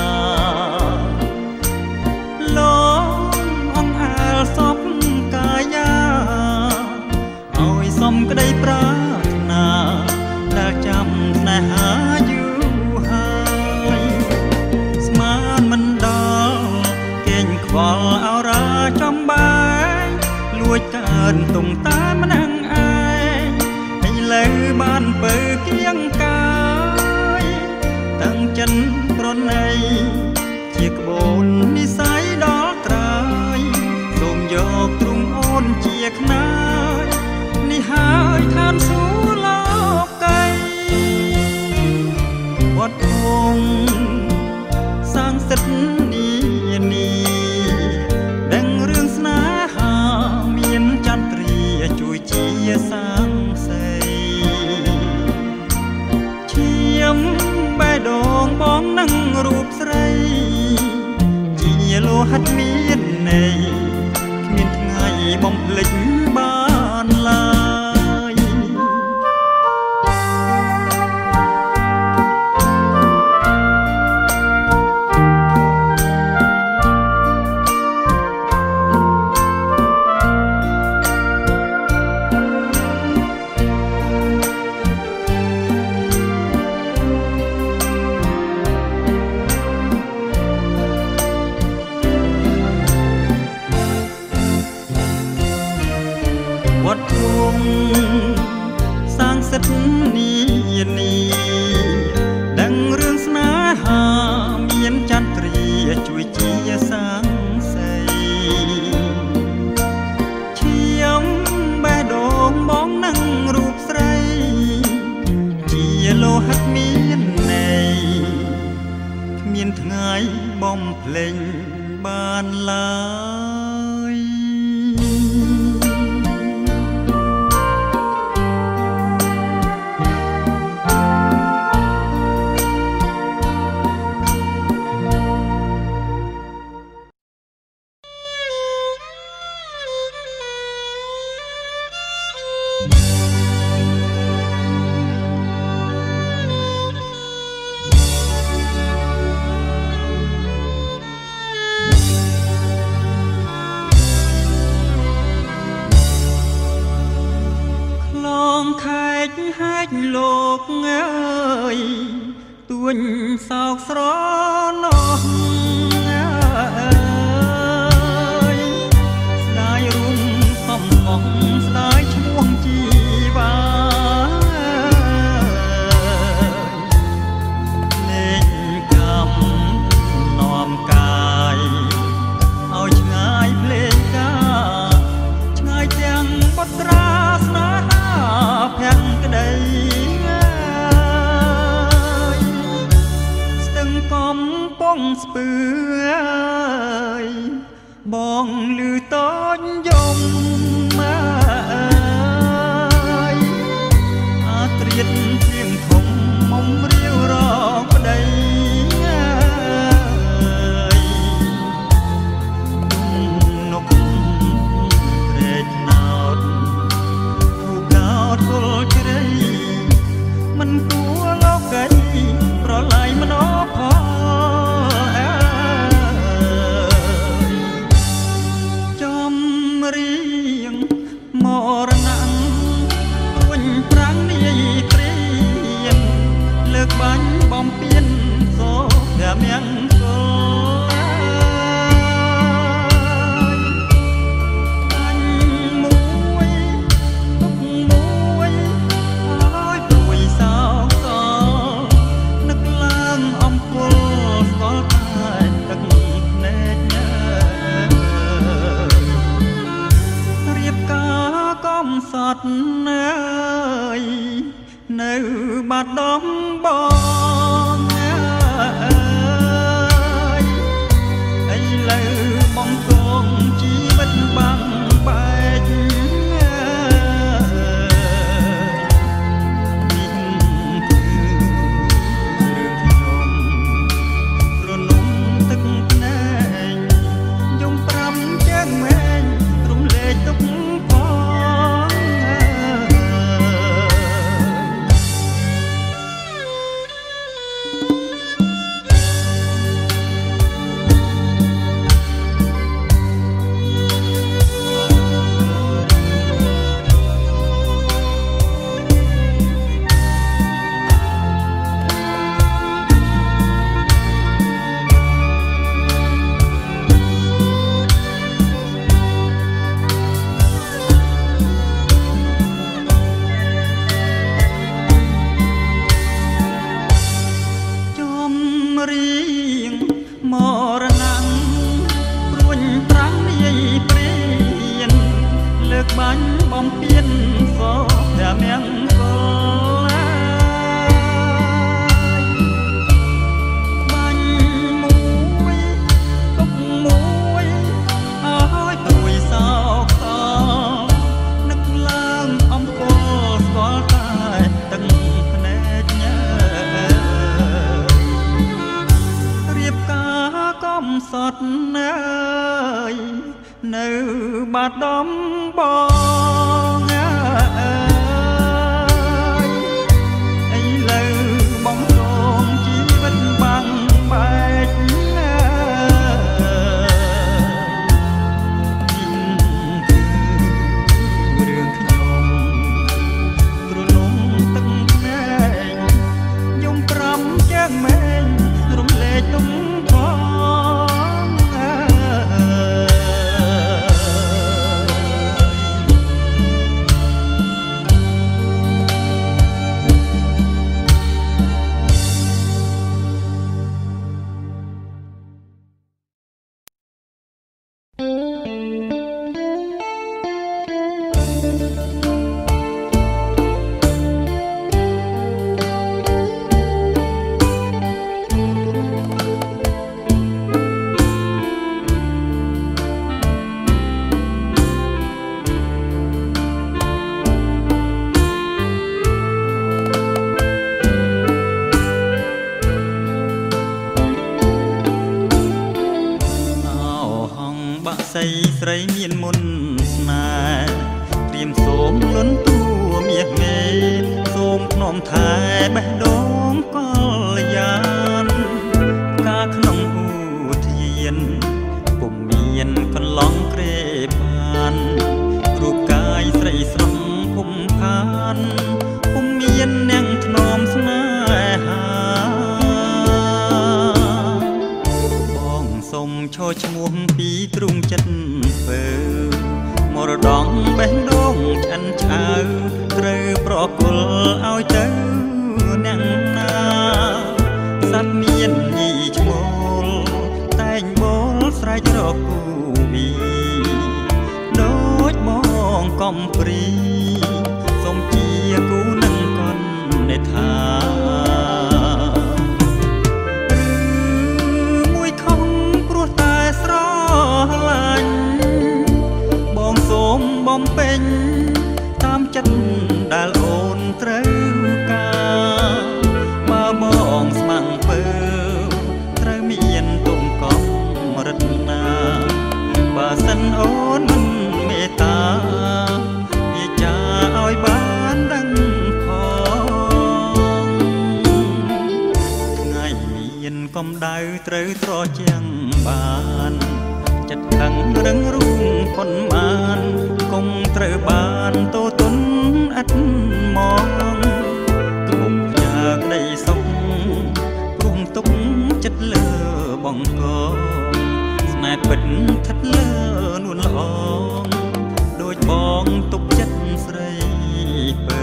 លងអង្អែលសពកាយាឲ្យសំក្តីប្រាថ្នាដែលចាំស្នេហាយូរហើយស្មានមិនដល់គេងខ្វល់អរាចំបាយលួចកើនទុំតែម្នាក់ឯងឥឡូវបានបើគៀងកាយតាំងចិនប្រណីជាក្បូននិស័យដល់ត្រើយសូមយកទ្រង់អូនជាខ្នាយនេះហើយឋានសួគ៌លោកីវត្តធំសាងសិទ្ធនីនីដឹងរឿងស្នេហាមានចន្ទ្រីជួយជាសាងសីឈាមបេះដូងបងនឹងរូបស្រីជាលោហិតមានន័យគ្មានថ្ងៃបំភ្លេចបានឡើយវត្តធំសាងសិទ្ធនីនីដឹងរឿងស្នេហាមានចន្ទ្រីជួយជាសាងសីឈាមបេះដូងបងនឹងរូបស្រីជាលោហិតមានន័យគ្មានថ្ងៃបំភ្លេចបានឡើយខែកហែកលោកអើយទួញសោកស្រណោះអើយស្ដាយរុំសំកងស្ដាយឈ្មោះជីវ៉ាលេងកំនាំកាយឲ្យឆ្ងាយភ្លេងការឆ្ងាយទាំងបុត្រាស្នេហាភក្តីស្ទឹងកំពង់ស្ពឺបងលឺតូចយំអាត្រៀតធៀងធំមុំរាវរកប្តីនុករែកណោតគល់ជ្រៃមិនគួរលោកីប្រឡាយមនោផលចំរៀងមរណៈរួញប្រាំងនាយព្រៀនលើកបាញ់បំពេញសូព្រះមង្គលសតអើយនៅបាត់ដំបងអើយរៀងមរណៈរួញប្រាំងនាយព្រៀនលើកបាញ់បំពេញសោតែមង្គលបាញ់មួយទុកមួយអើយព្រួយសោកសោនឹកឡើងអំពើស្គាល់តែទឹកភ្នែកញើរៀបការកំសត់ណាយនៅបាត់ដំបងអើយឥឡូវបងសូមជីវិតបាំងបែកណារឿងខ្ញុំទ្រលំទឹកភ្នែកខ្ញុំប្រាំចាក់មែងរំលែកទុំស្រីមានមុនស្នេហ៍ព្រៀមសូមលន់តួមាសមេសូមភ្នំថែបេះដូងកលយានការក្នុងឧទ្យានពុំមានកន្លងក្រេបានរូបកាយស្រីស្រស់ភុំផានពុំមាននាងធ្នមស្នេហាបងសូមឈរឈ្មោះពីទ្រូងចិត្តមរដងបេះដូងឆ្អិនឆៅត្រូវប្រគល់ឲ្យទៅអ្នកណាសត្វមានញីឈ្មោលតែងបលស្រែករកគូវីដូចបងកំព្រីសូមជាគូនឹងកូននេថាមួយខំព្រោះតែស្រឡាញ់សូមបំពេញតាមចិត្តដែលអូនត្រូវការបើបងស្ម័គ្រពើត្រូវមានទុំកំរិតណាបើសិនអូនមិនមេត្តាវាចាឲ្យបានដឹងផងថ្ងៃមានកំដៅត្រូវត្រជាំងបានចិត្តខឹងរឹងរូងប៉ុន្មានគង់ត្រូវបានតូទុនឥតមកគុំផ្ញើក្តីសុខព្រមទុកចិត្តលើបងកងស្នេហ៍ពិតថិតលើនួនល្អដូចបងទុកចិត្តស្រីពើ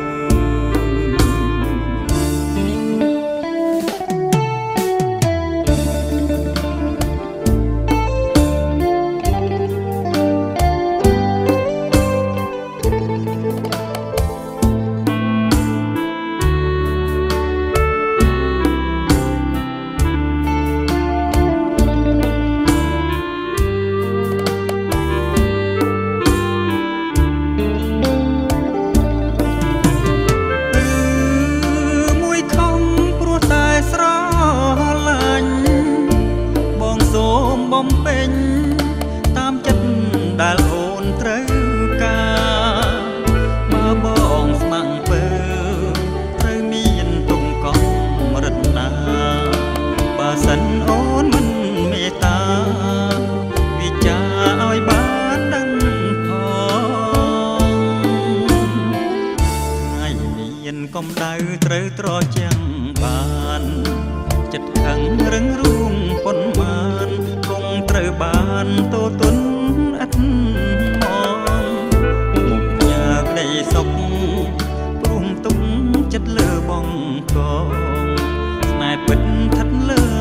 កំដៅត្រូវត្រជាំងបានចិត្តខឹងរឹងរូងប៉ុន្មានគង់ត្រូវបានតូទុនឥតមកមុខញើក្តីសុខព្រមទុកចិត្តលើបងកងស្នេហ៍ពិតថិតលើ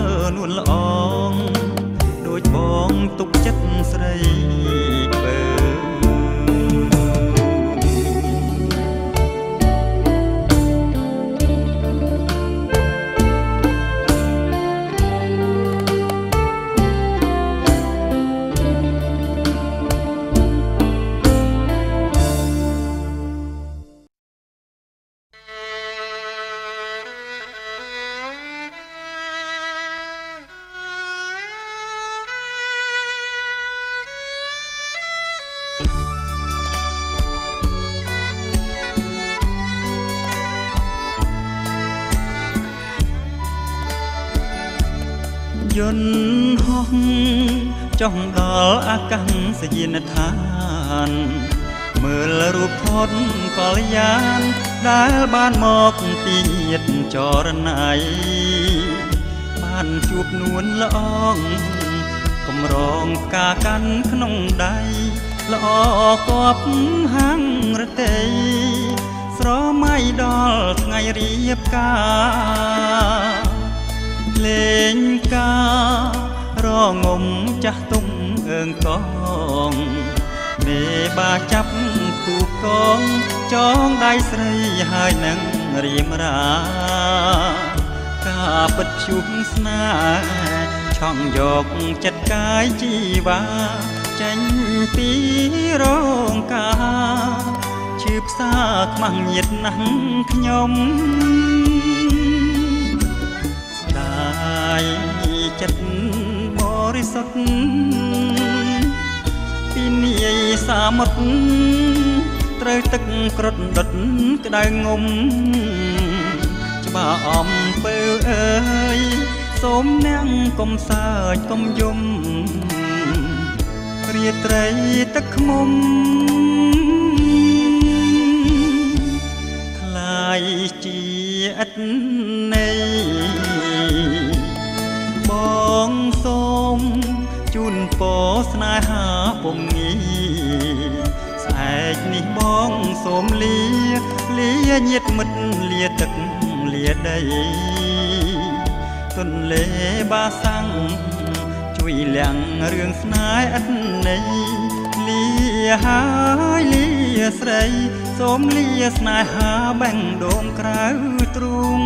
យន្តហោះចុះដល់អាកាសយានដ្ឋានមើលរូបថតកល្យានដែលបានមកពីញាតិចរណៃបានជួបនួនល្អងកំរងផ្កាកាន់ក្នុងដៃល្អគប់ហាងរទេយស្រមៃដល់ថ្ងៃរៀបការលេងការងំចាស់ទុំអើងកងមេបាចាប់គូកងចងដៃស្រីហើយនឹងរៀមរាការពិតជួបស្នេហ៍ឆង់យកចិត្តកាយជីវ៉ាចេញពីរោងការឈឺផ្សាខ្មាំងញាតណាស់ខ្ញុំស្ដាយចិត្តបរិសុទ្ធពីនាយសាមុតត្រូវទឹកក្រត់ដុតក្តៅងំច្បាស់អំពើអើយសូមនាងកុំសើចកុំយំរាត្រីទឹកខ្មុំខ្លាយជាឥតន័យបងសូមជូនពរស្នេហាពុំងាស្អែកនេះបងសូមលាលាញាតិមិត្តលាទឹកលាដីទន្លេបាសាំងជួយលាំងរឿងស្នេហ៍ឥតន័យលាហើយលាស្រីសូមលាស្នេហាបេះដូងក្រៅទ្រូង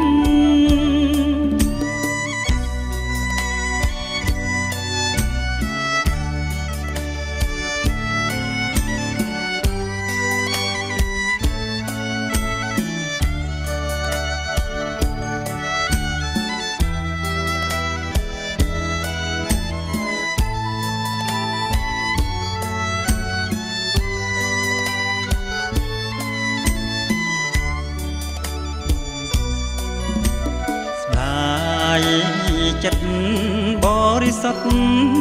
ចិត្តបរិសុទ្ធ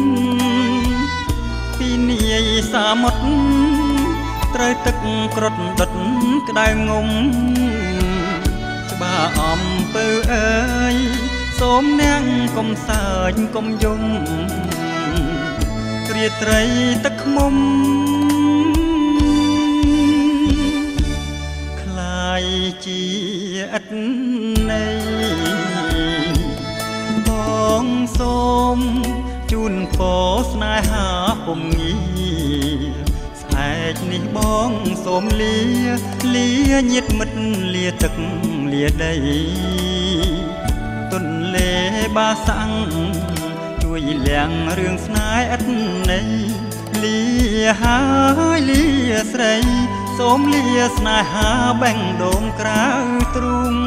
ពីនាយសាមុតត្រូវទឹកក្រត់ដុតក្តៅងំច្បាស់អំពើអើយសូមនាងកុំសើចកុំយំរាត្រីទឹកខ្មុំខ្លាយជាឥតន័យបងសូមជូនពរស្នេហាពុំងាស្អែកនេះបងសូមលាលាញាតិមិត្តលាទឹកលាដីទន្លេបាសាំងជួយលាងរឿងស្នេហ៍ឥតន័យលាហើយលាស្រីសូមលាស្នេហាបេះដូងក្រៅទ្រូង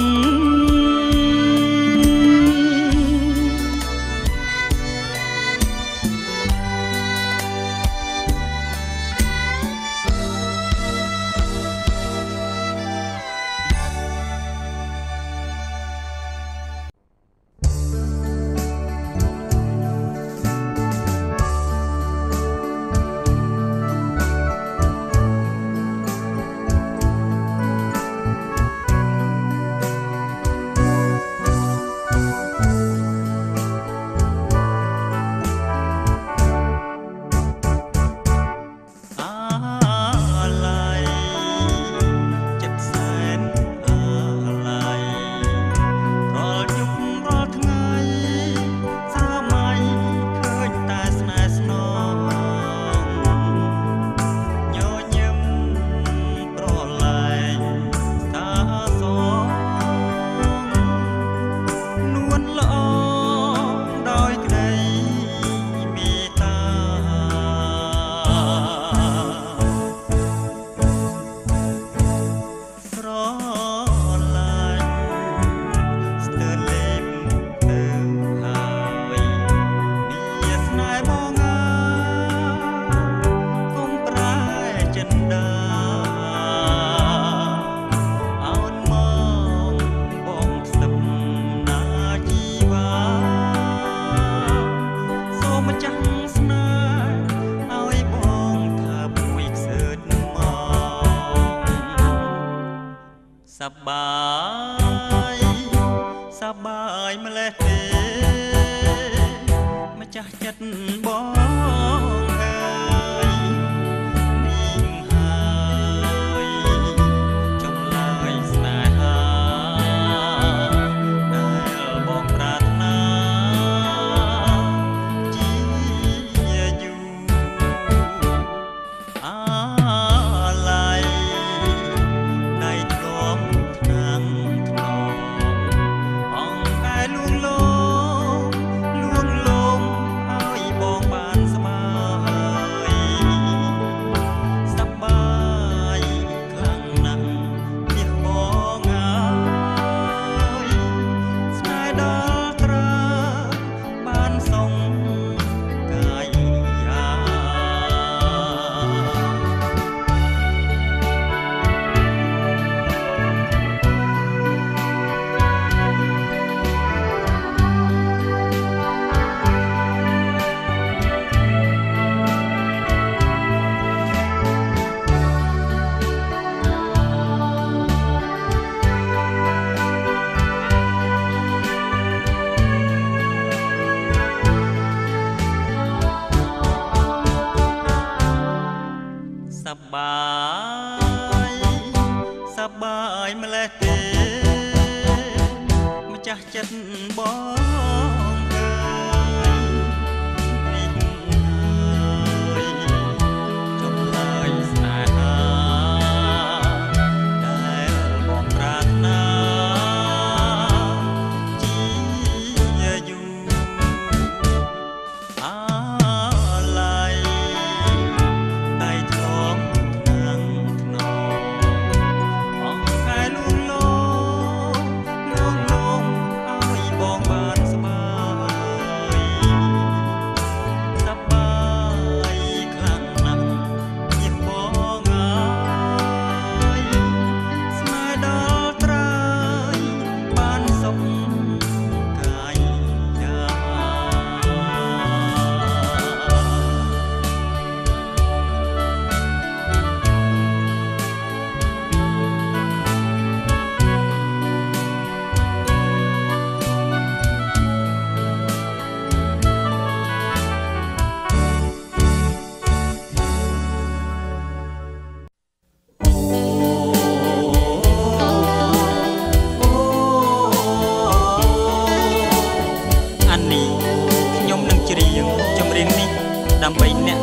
ดำไปเนี่ย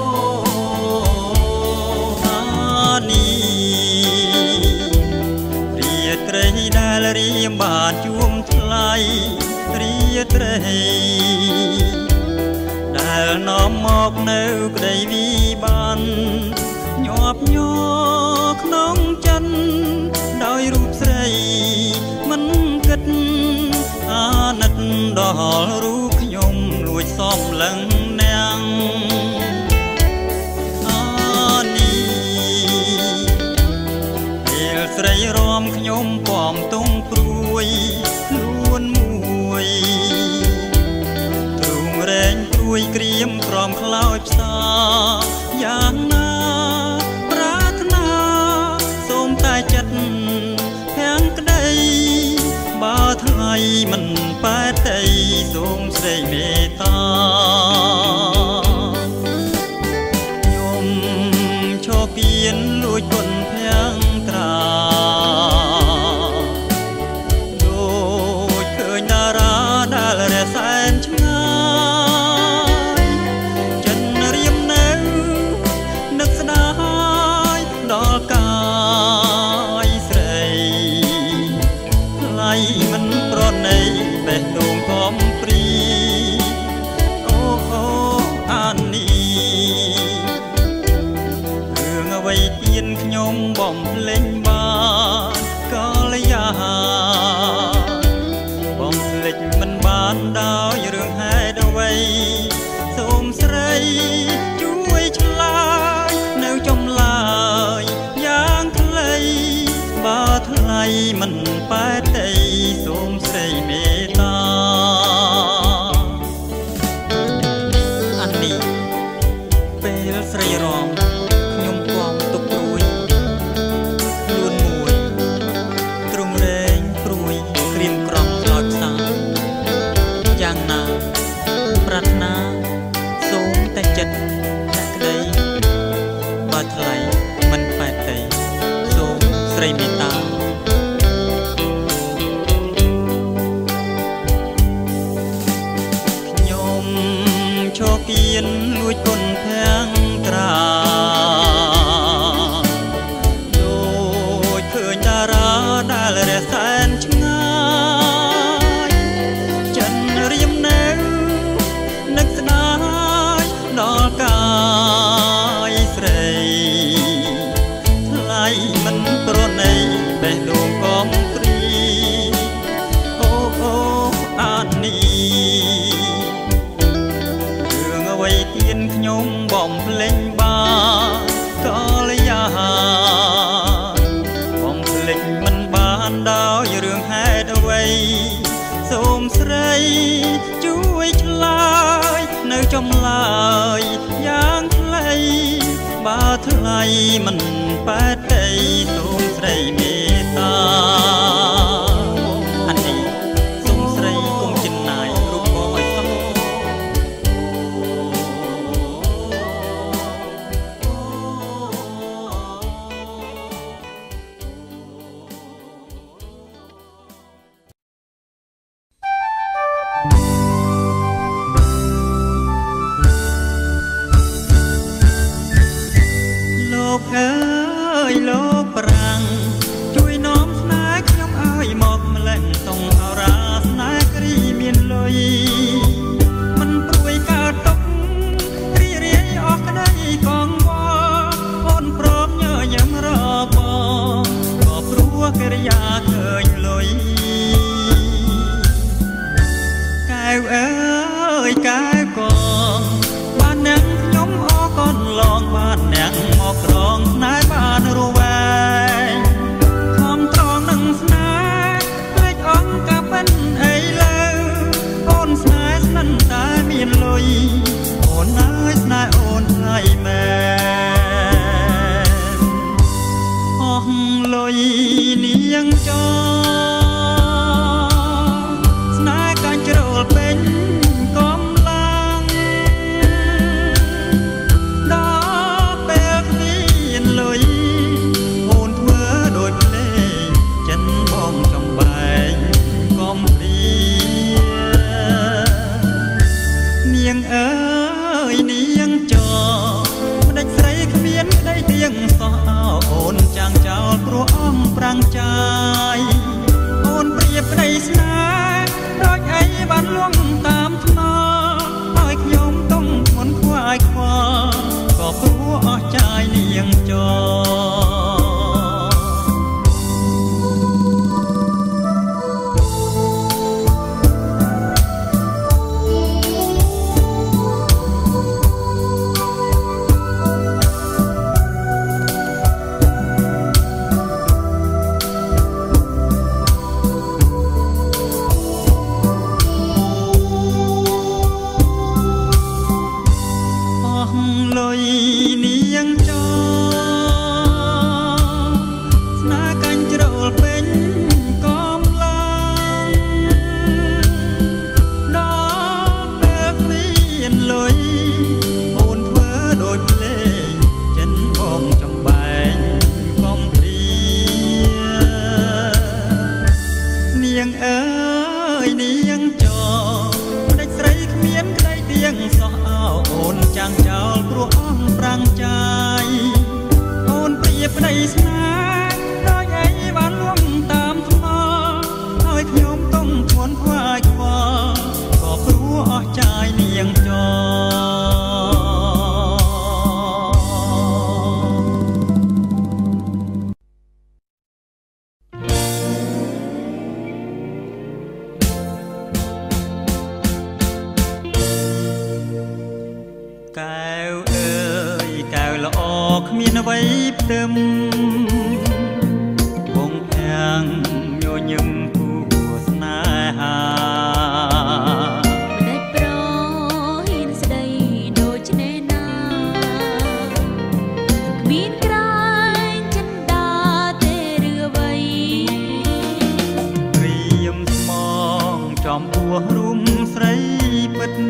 นี่เรียดเตยได้ละเรียมบาดจุ่มทลายเรียดเตยได้น้อมมอกเนื้อได้วีบานหยอบหยอกน้องจันดอยรูปใสมันกัดอานัดดอรูปขยมลวยซ้อมหลังแนงอานี่เอลใสรอมขยมปอมตรงปรวยล้วนมวยตรุงแรงปรวยเกรียมกรอมคล้อยสาอย่างนาปรารถนาสมตายจัดแพงกระไดบ่าไทยมันแปดใจสมใส่เมตตายมโชเกียนลุยคนแพงตราโดยเคยดาราดาลแสนชงายจันเรียมเนื้อนึกสดายดอกกายใส่ไล่มันปรนในเบ็ดดวงคอมปรีโอ้โอ้อันนี้เรื่องเอาไว้เตียนขยมบ่อมเล่นบาก็เลยยาบ่อมเล็กมันบานดาวเรื่องให้เอาไว้สมใส่ช่วยฉลายแนวจมลายอย่างทะเลบ่าทะเลมันไปใจสมใส่เมตตาอันนี้เป็นสรีรองขยมกวางตกปรุยล้วนมวยตรงแรงปรุยเกรียมกรองลอยสาอย่างนาปรารถนาสมแต่จัดแค่ใดบาทไหลมันไปใจสมใส่เมตตาโชเกียนลุยคนแพงตราโดยเคยดาราดาลแสนชงายจันเรียมเนื้อนึกสดายดอกกายใสไล่มันปรนในเบ็ดดวงกอมปรีโอ้โอ้อันนี้ไว้เตียนขยมบ่อมเล่นบาก็เลยยาบ่อมเล่นมันบานดาวอย่าเรื่องให้เอาไว้สมใส่ช่วยฉลายเนื้อจมลายอย่างทะเลบ่าทะเลมันแปดใจสมใส่เมตตาอันนี้สมใส่คงจินนายรูปบ่อยซ้ำโลกเอ้ยโลกปรังช่วยน้อมสนายขยมเอ้ยหมอกแมลงต้องเอาราสนายกรีเมียนลอยมันปรวยกาตกรีเรียออกได้กองวออ่อนพร้อมเยอะยังรอบอกก็ปรัวกระยาเคยลอยกายเอ้ยกายกองบ้านนังขยมอ้อก่อนลองบ้านนังหมอกรองนายบ้านรัวแวงคำตรองนังสนายเล็กอ่องกับเป็นไอ้เล่าโอนสนายสนั่นตาเมียนลอยโอนนายสนายโอนไทยแม่ห้องลอยเนียงจอสนายการจะโรลเป็นกอมลังดอกเปลือกเวียนลอยโอนเถื่อโดยเพลงจันบ้องจำใบกอมเรียเนียงเอ้ยเนียงจอប្រាំងใจអូនព្រៀបប្តីស្នេហ៍ដូចអីបានលងតាមថ្នល់ឲ្យខ្ញុំต้องធ្ងន់ខ្វាយខ្វល់ក៏ព្រោះអស់ចាយនាងចរកែវអើយកែវល្អគ្មានអ្វីផ្ទឹមវងភាំងញញឹមគូស្នេហាមិនដេចប្រហ៊ានស្ដីដូចនេះណាគ្មានក្រែងចិនដាទេឬអ្វីព្រៀមស្មងចំពោះរុំស្រីពិត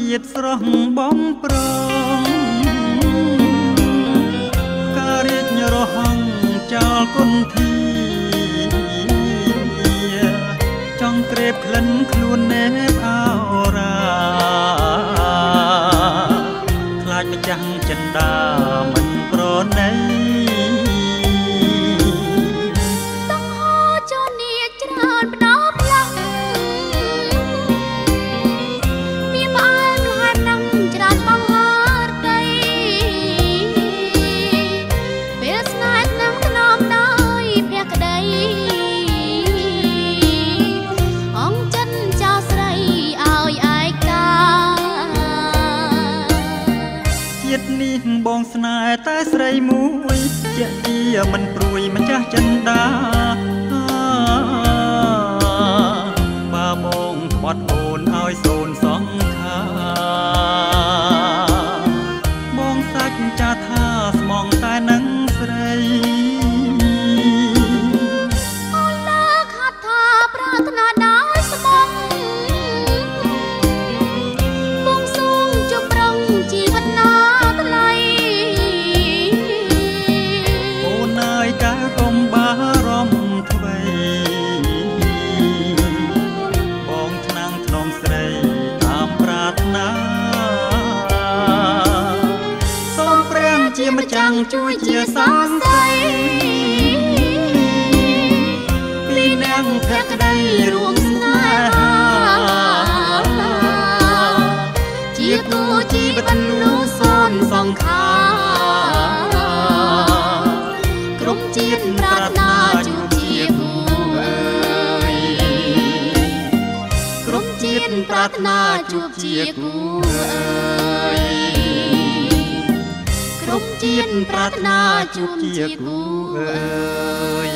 ជាតិស្រស់បំប្រងការរៀបរហ័ងចោលគុនធីចង់ក្រេបក្លិនខ្លួនណែបអោរាខ្លាចម្ចាំងចិន្តាមិនប្រណីបងស្នេហ៍តែស្រីមួយជាជាមិនព្រួយម្ចាស់ចិន្តាបើបងក្បត់អូនឲ្យសូនសង្ខាបងសាច់ចាថាស្មងតែនឹងស្រីអូនលើខាត់ថាប្រាថ្នាដល់ស្មងបងសួងជប់រងជីវិតណាម្ចាំងជួយជាសាងសីពីនាងភក្តីរួមស្នេហាជាគូជីវិតនោះសូនសង្ខាក្រុមជាតិប្រាថ្នាជួបជាគូអើយក្រុមជាតិប្រាថ្នាជួបជាគូអើយគ្រប់ជាតិប្រាថ្នាជួបជាគូអើយ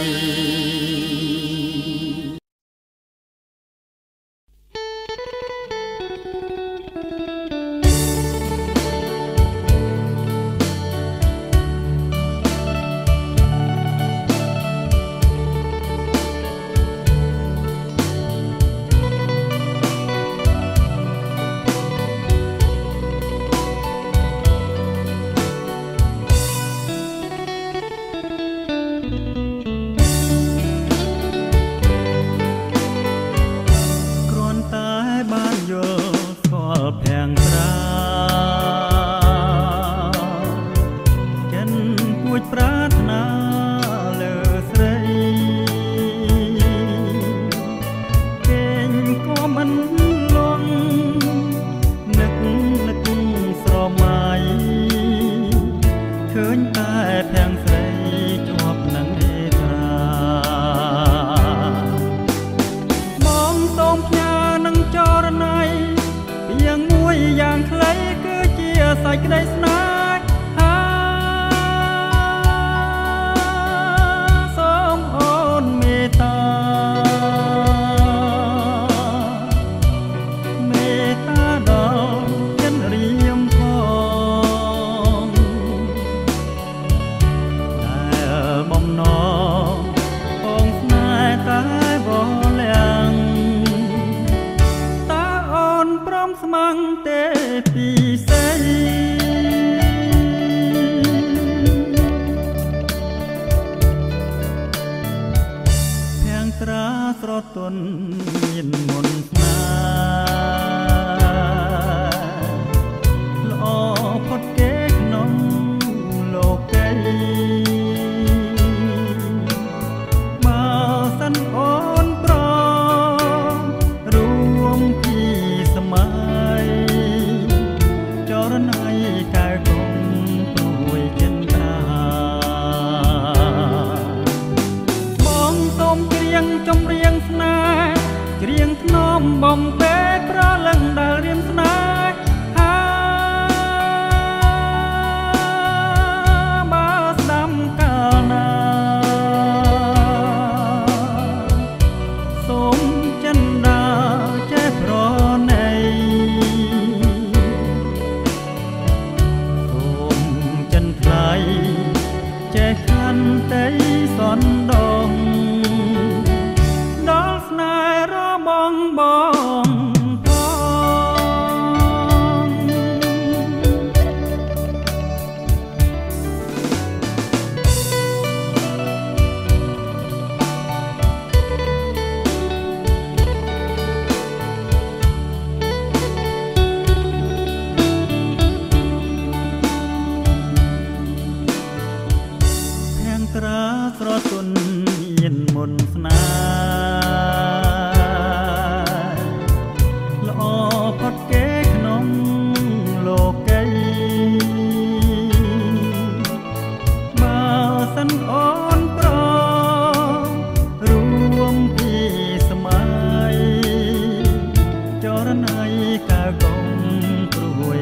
ចំរៀងស្នេហ៍ច្រៀងថ្ន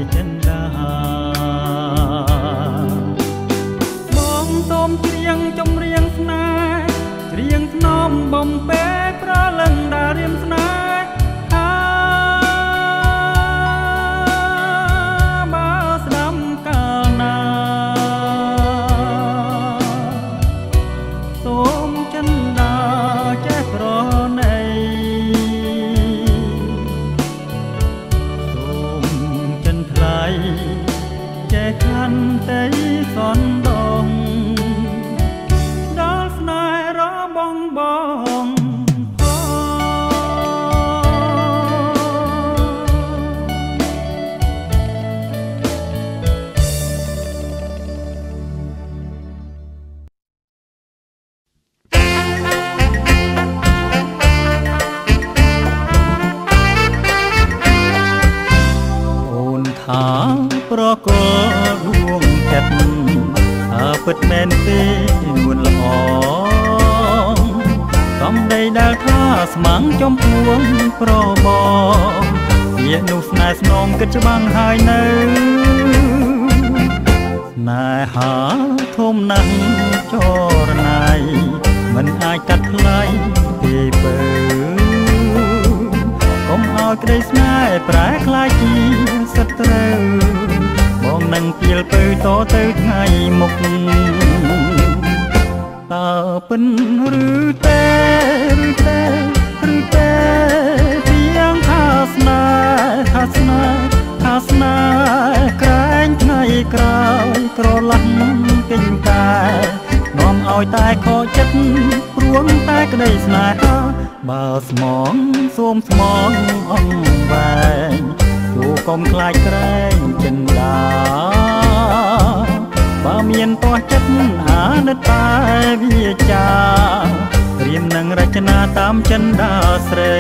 ចិនដាបងសូមច្រៀងចម្រៀងស្នេហ៍ច្រៀងថ្នមបំពេប្រលឹងដារៀមស្នេហ៍តែសនដងដល់ស្នេហ៍របងបងអូនថាប្រកបពិតមែនទេនួនល្អកំដីដែលថាស្មាំងចំពួងប្របងជានោះស្នេហ៍ស្នងគិតច្បាំងហើយនៅស្នេហាធំណាស់ចរណៃមិនអាចកាត់ថ្លៃទេបើកុំឲ្យក្តីស្នេហ៍ប្រែក្លាយជាសត្រូវបងនឹងពៀលពៅតទៅថ្ងៃមុខតើពិនឬទេឬទេឬទេទៀងថាស្នេហ៍ថាស្នេហ៍ថាស្នេហ៍ក្រែងថ្ងៃក្រោយក្រឡាស់ពេញកាយនាំឲ្យតែខកចិត្តព្រួងតែក្តីស្នេហាបើស្មងសួមស្មងអងវែងទូកុំខ្លាចក្រែងចិនដាបើមានតោះចិត្តអាណិតតែវាចារៀមនឹងរចនាតាមចិនដាស្រី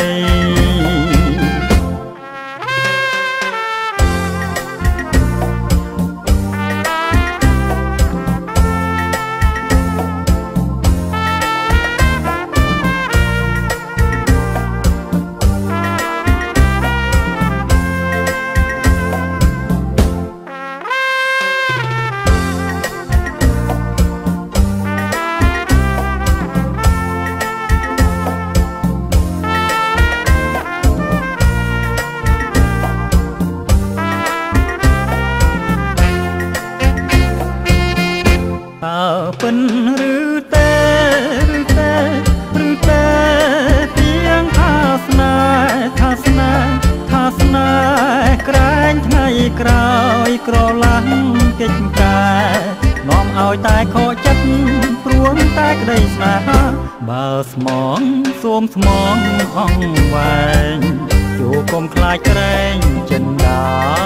ពិនឬទេឬទេឬទេទៀងថាស្នេហ៍ថាស្នេហ៍ថាស្នេហ៍ក្រែងថ្ងៃក្រោយក្រឡាស់កិច្ចការនាំឲ្យតែខកចិត្តព្រួងតែក្តីស្នេហាបើស្មងសួមស្មងអងវែងជួកុំខ្លាចក្រែងចិនដា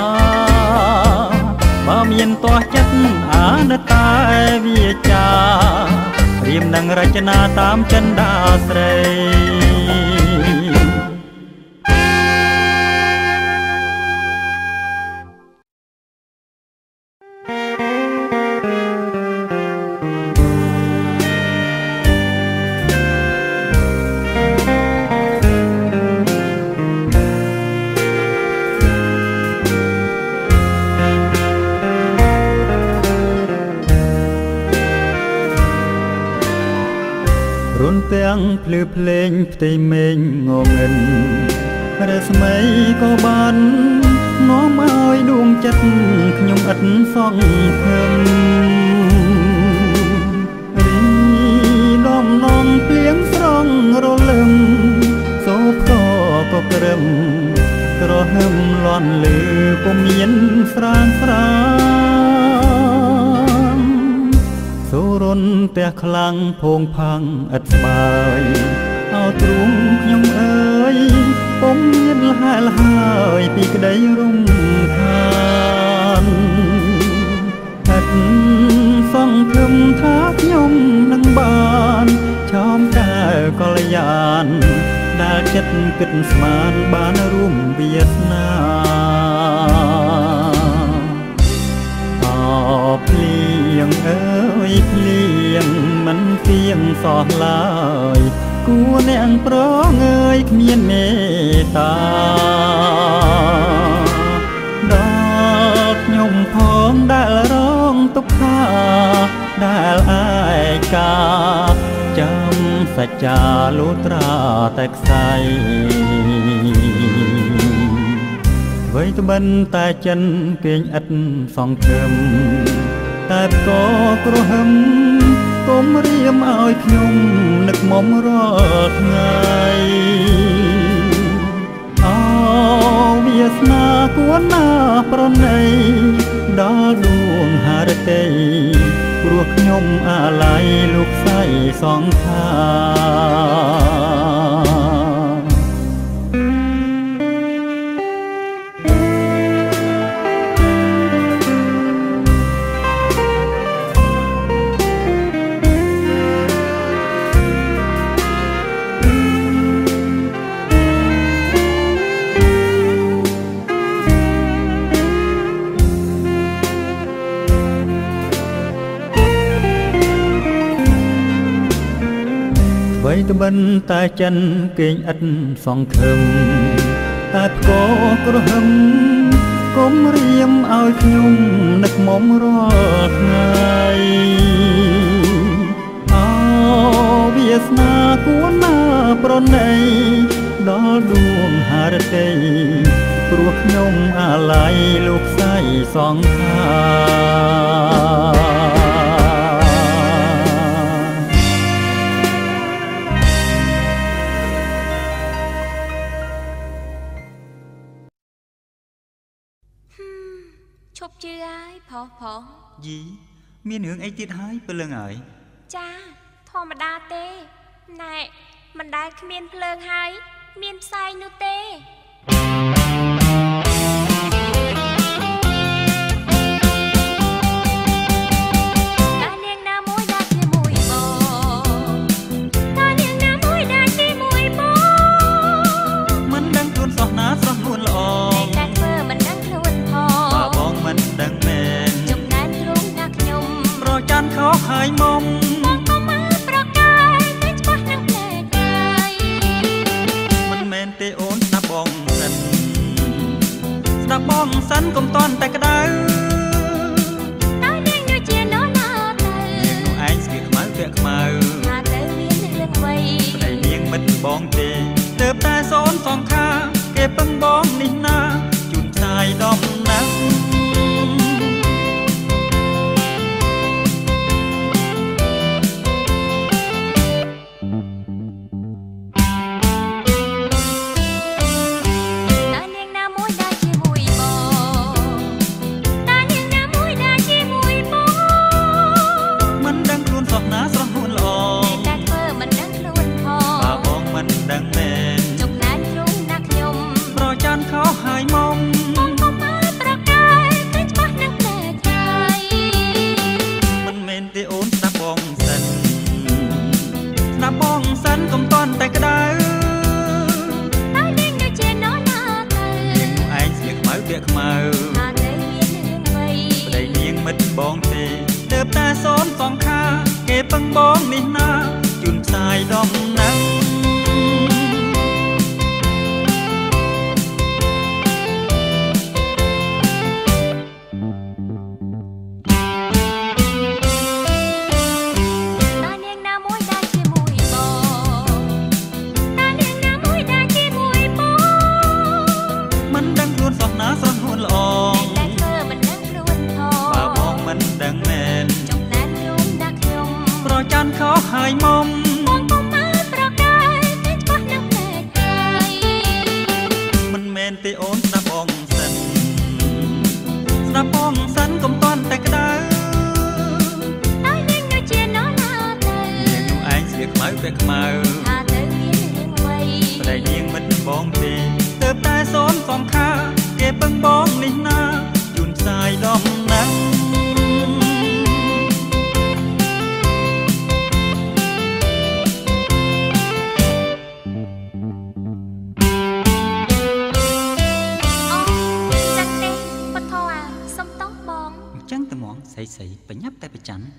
បើមានតោះចិត្តអាណិតតែវាចារៀមនឹងរចនាតាមចិនដាស្រីរុនទាំងភ្លឺភ្លេងផ្ទៃមេឃងងឹនរស្មីក៏បាននាំឲ្យដួងចិត្តខ្ញុំឥតសង្ឃឹមរីដំណងភ្លៀងស្រង់រលឹមសូផ្ទក៏ក្រឹមក្រហឹមលន់លើពុំមានស្រាងស្រាសូរុនផ្ទះខ្លាំងភងផាំងឥតស្បើយអោទ្រូងខ្ញុំអើយពុំមានលហែលហើយពីក្តីរំខានឥតសង្ឃឹមថាខ្ញុំនឹងបានឆោមកែកល្យានដែលចិត្តគិតស្មានបានរួមវាសនាអភ្លៀងអើយភ្លៀងមិនទៀងសោះឡើយគួរអ្នកប្រងើយគ្មានមេត្តាដដែលរងទុក្ខាដែលឯកាចាំសច្ចាលូត្រាតែខ្សែអ្វីត្បិនតែចិនគេងឥតសង្ឃឹមតែក៏គ្រោះហឹមគុំរៀមឲ្យខ្ញុំនឹកមុំរាល់ថ្ងៃអោវាសនាគួរណាប្រណីដល់ដួងហរតីព្រោះខ្ញុំអាល័យលោកស្រីសងខាអ្វីត្បិនតែចិនគេងឥតសង្ឃឹមតែផ្គរគ្រហឹមគុំរៀមឲ្យខ្ញុំនឹកមុំរាល់ថ្ងៃអោវាសនាគួរណាប្រណីដល់ដួងហរតីព្រោះខ្ញុំអាល័យលោកស្រីសងខាឈប់ជឿហើយប្រុសប្រុសយីមានរឿងអីទៀតហើយព្រលឹងហើយចាធម្មតាទេណែមិនដែលគ្មានភ្លើងហើយមានផ្សែងនោះទេហើយមុំបងក៏មកប្រកាយតែច្បាស់នឹងផ្លែកាយមិនមែនទេអូនស្ដាប់បងសិនស្ដាប់បងសិនកុំតន់តែក្តៅតើនាងដូចជានរណាទៅឯងស្គៀខ្មៅពាក់ខ្មៅថាទៅមានរឿងអ្វីតែនាងមិនបងទេទើបតែសូនសងខាគេពឹងបងនេះណាជូនផ្សាយដំណាក់បងសិនកុំតន់តែក្តៅតើនាងដូចជានរណាទៅឯងស្លៀកខ្មៅពាក់ខ្មៅថាទៅមានរឿងអ្វីប្តីនាងមិនបងទេទើបតែសូនសងខាគេពឹងបងនេះណាជូនផ្សាយដំណាក់ហើយមុំបងក៏មកប្រកាយតែច្បាស់នឹងផ្លែកាយមិនមែនទេអូនស្ដាប់បងសិនស្ដាប់បងសិនកុំតន់តែក្តៅតើនាងដូចជានរណាទៅនាងឯងស្លៀកខ្មៅពាក់ខ្មៅថាទៅមានរឿងអ្វីប្តីនាងមិនបងទេទើបតែសូនសងខាគេពឹងបងនេះណាជូនផ្សាយដំណាក់ស្រីស្រីបញ្ញាប់តែប្រច័ណ្ឌ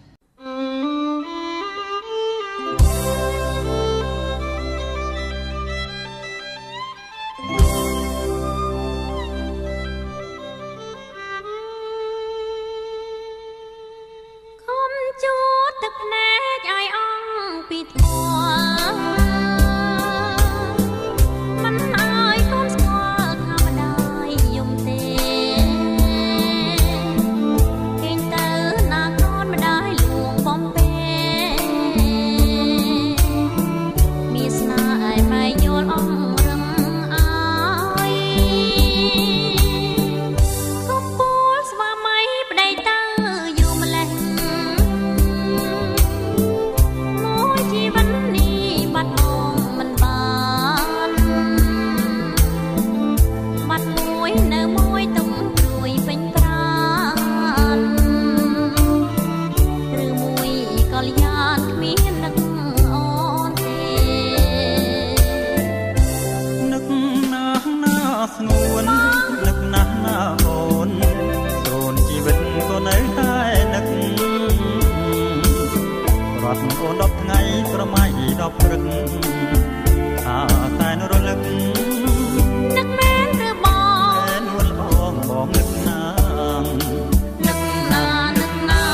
ព្រឹកថាតែនរលឹកនឹកមែនឬបងនួនអងបងនឹកណាងនឹកណានឹកណា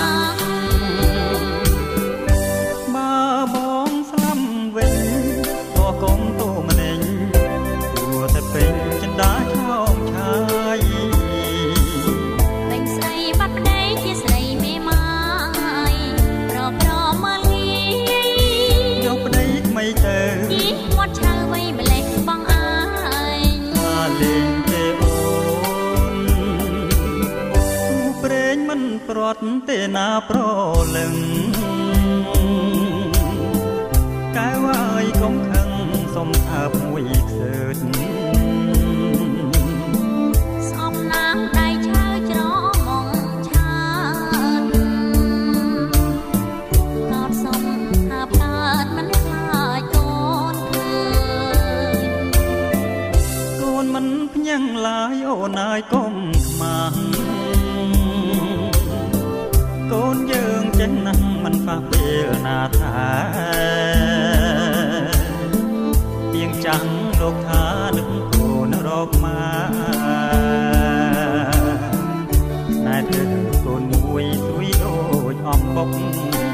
បើបងស្លាប់វិញក៏កុំតូម្នេញព្រោះតែពេញចិន្តាឆោមឆាយពេញស្រីបាត់ប្តីជាស្រីមេម៉ាយប្រប្រមកលីយកប្តីថ្មីទៅជីមាត់ឆៅវៃម្លេះបងអើយថាលេងទេអូនព្រេងមិនព្រាត់ទេណាប្រលឹងកែវអើយកុំខឹងសុំអើបមួយខ្សើតស្អប់ណាស់ដៃឆៅច្រមុំឆាតកោតសុំថាកើតមិនខ្លាចកូនឃើញកូនមិនភ្ញាំងឡាយអូនអើយកុំខ្មាស់កូនយើងចេះណាស់មិនប៉ះពេលណាថាទៀងចាំងលោកថានឹកកូនរកមកណែធ្វើកូនមួយស្រួយដូចអំបុក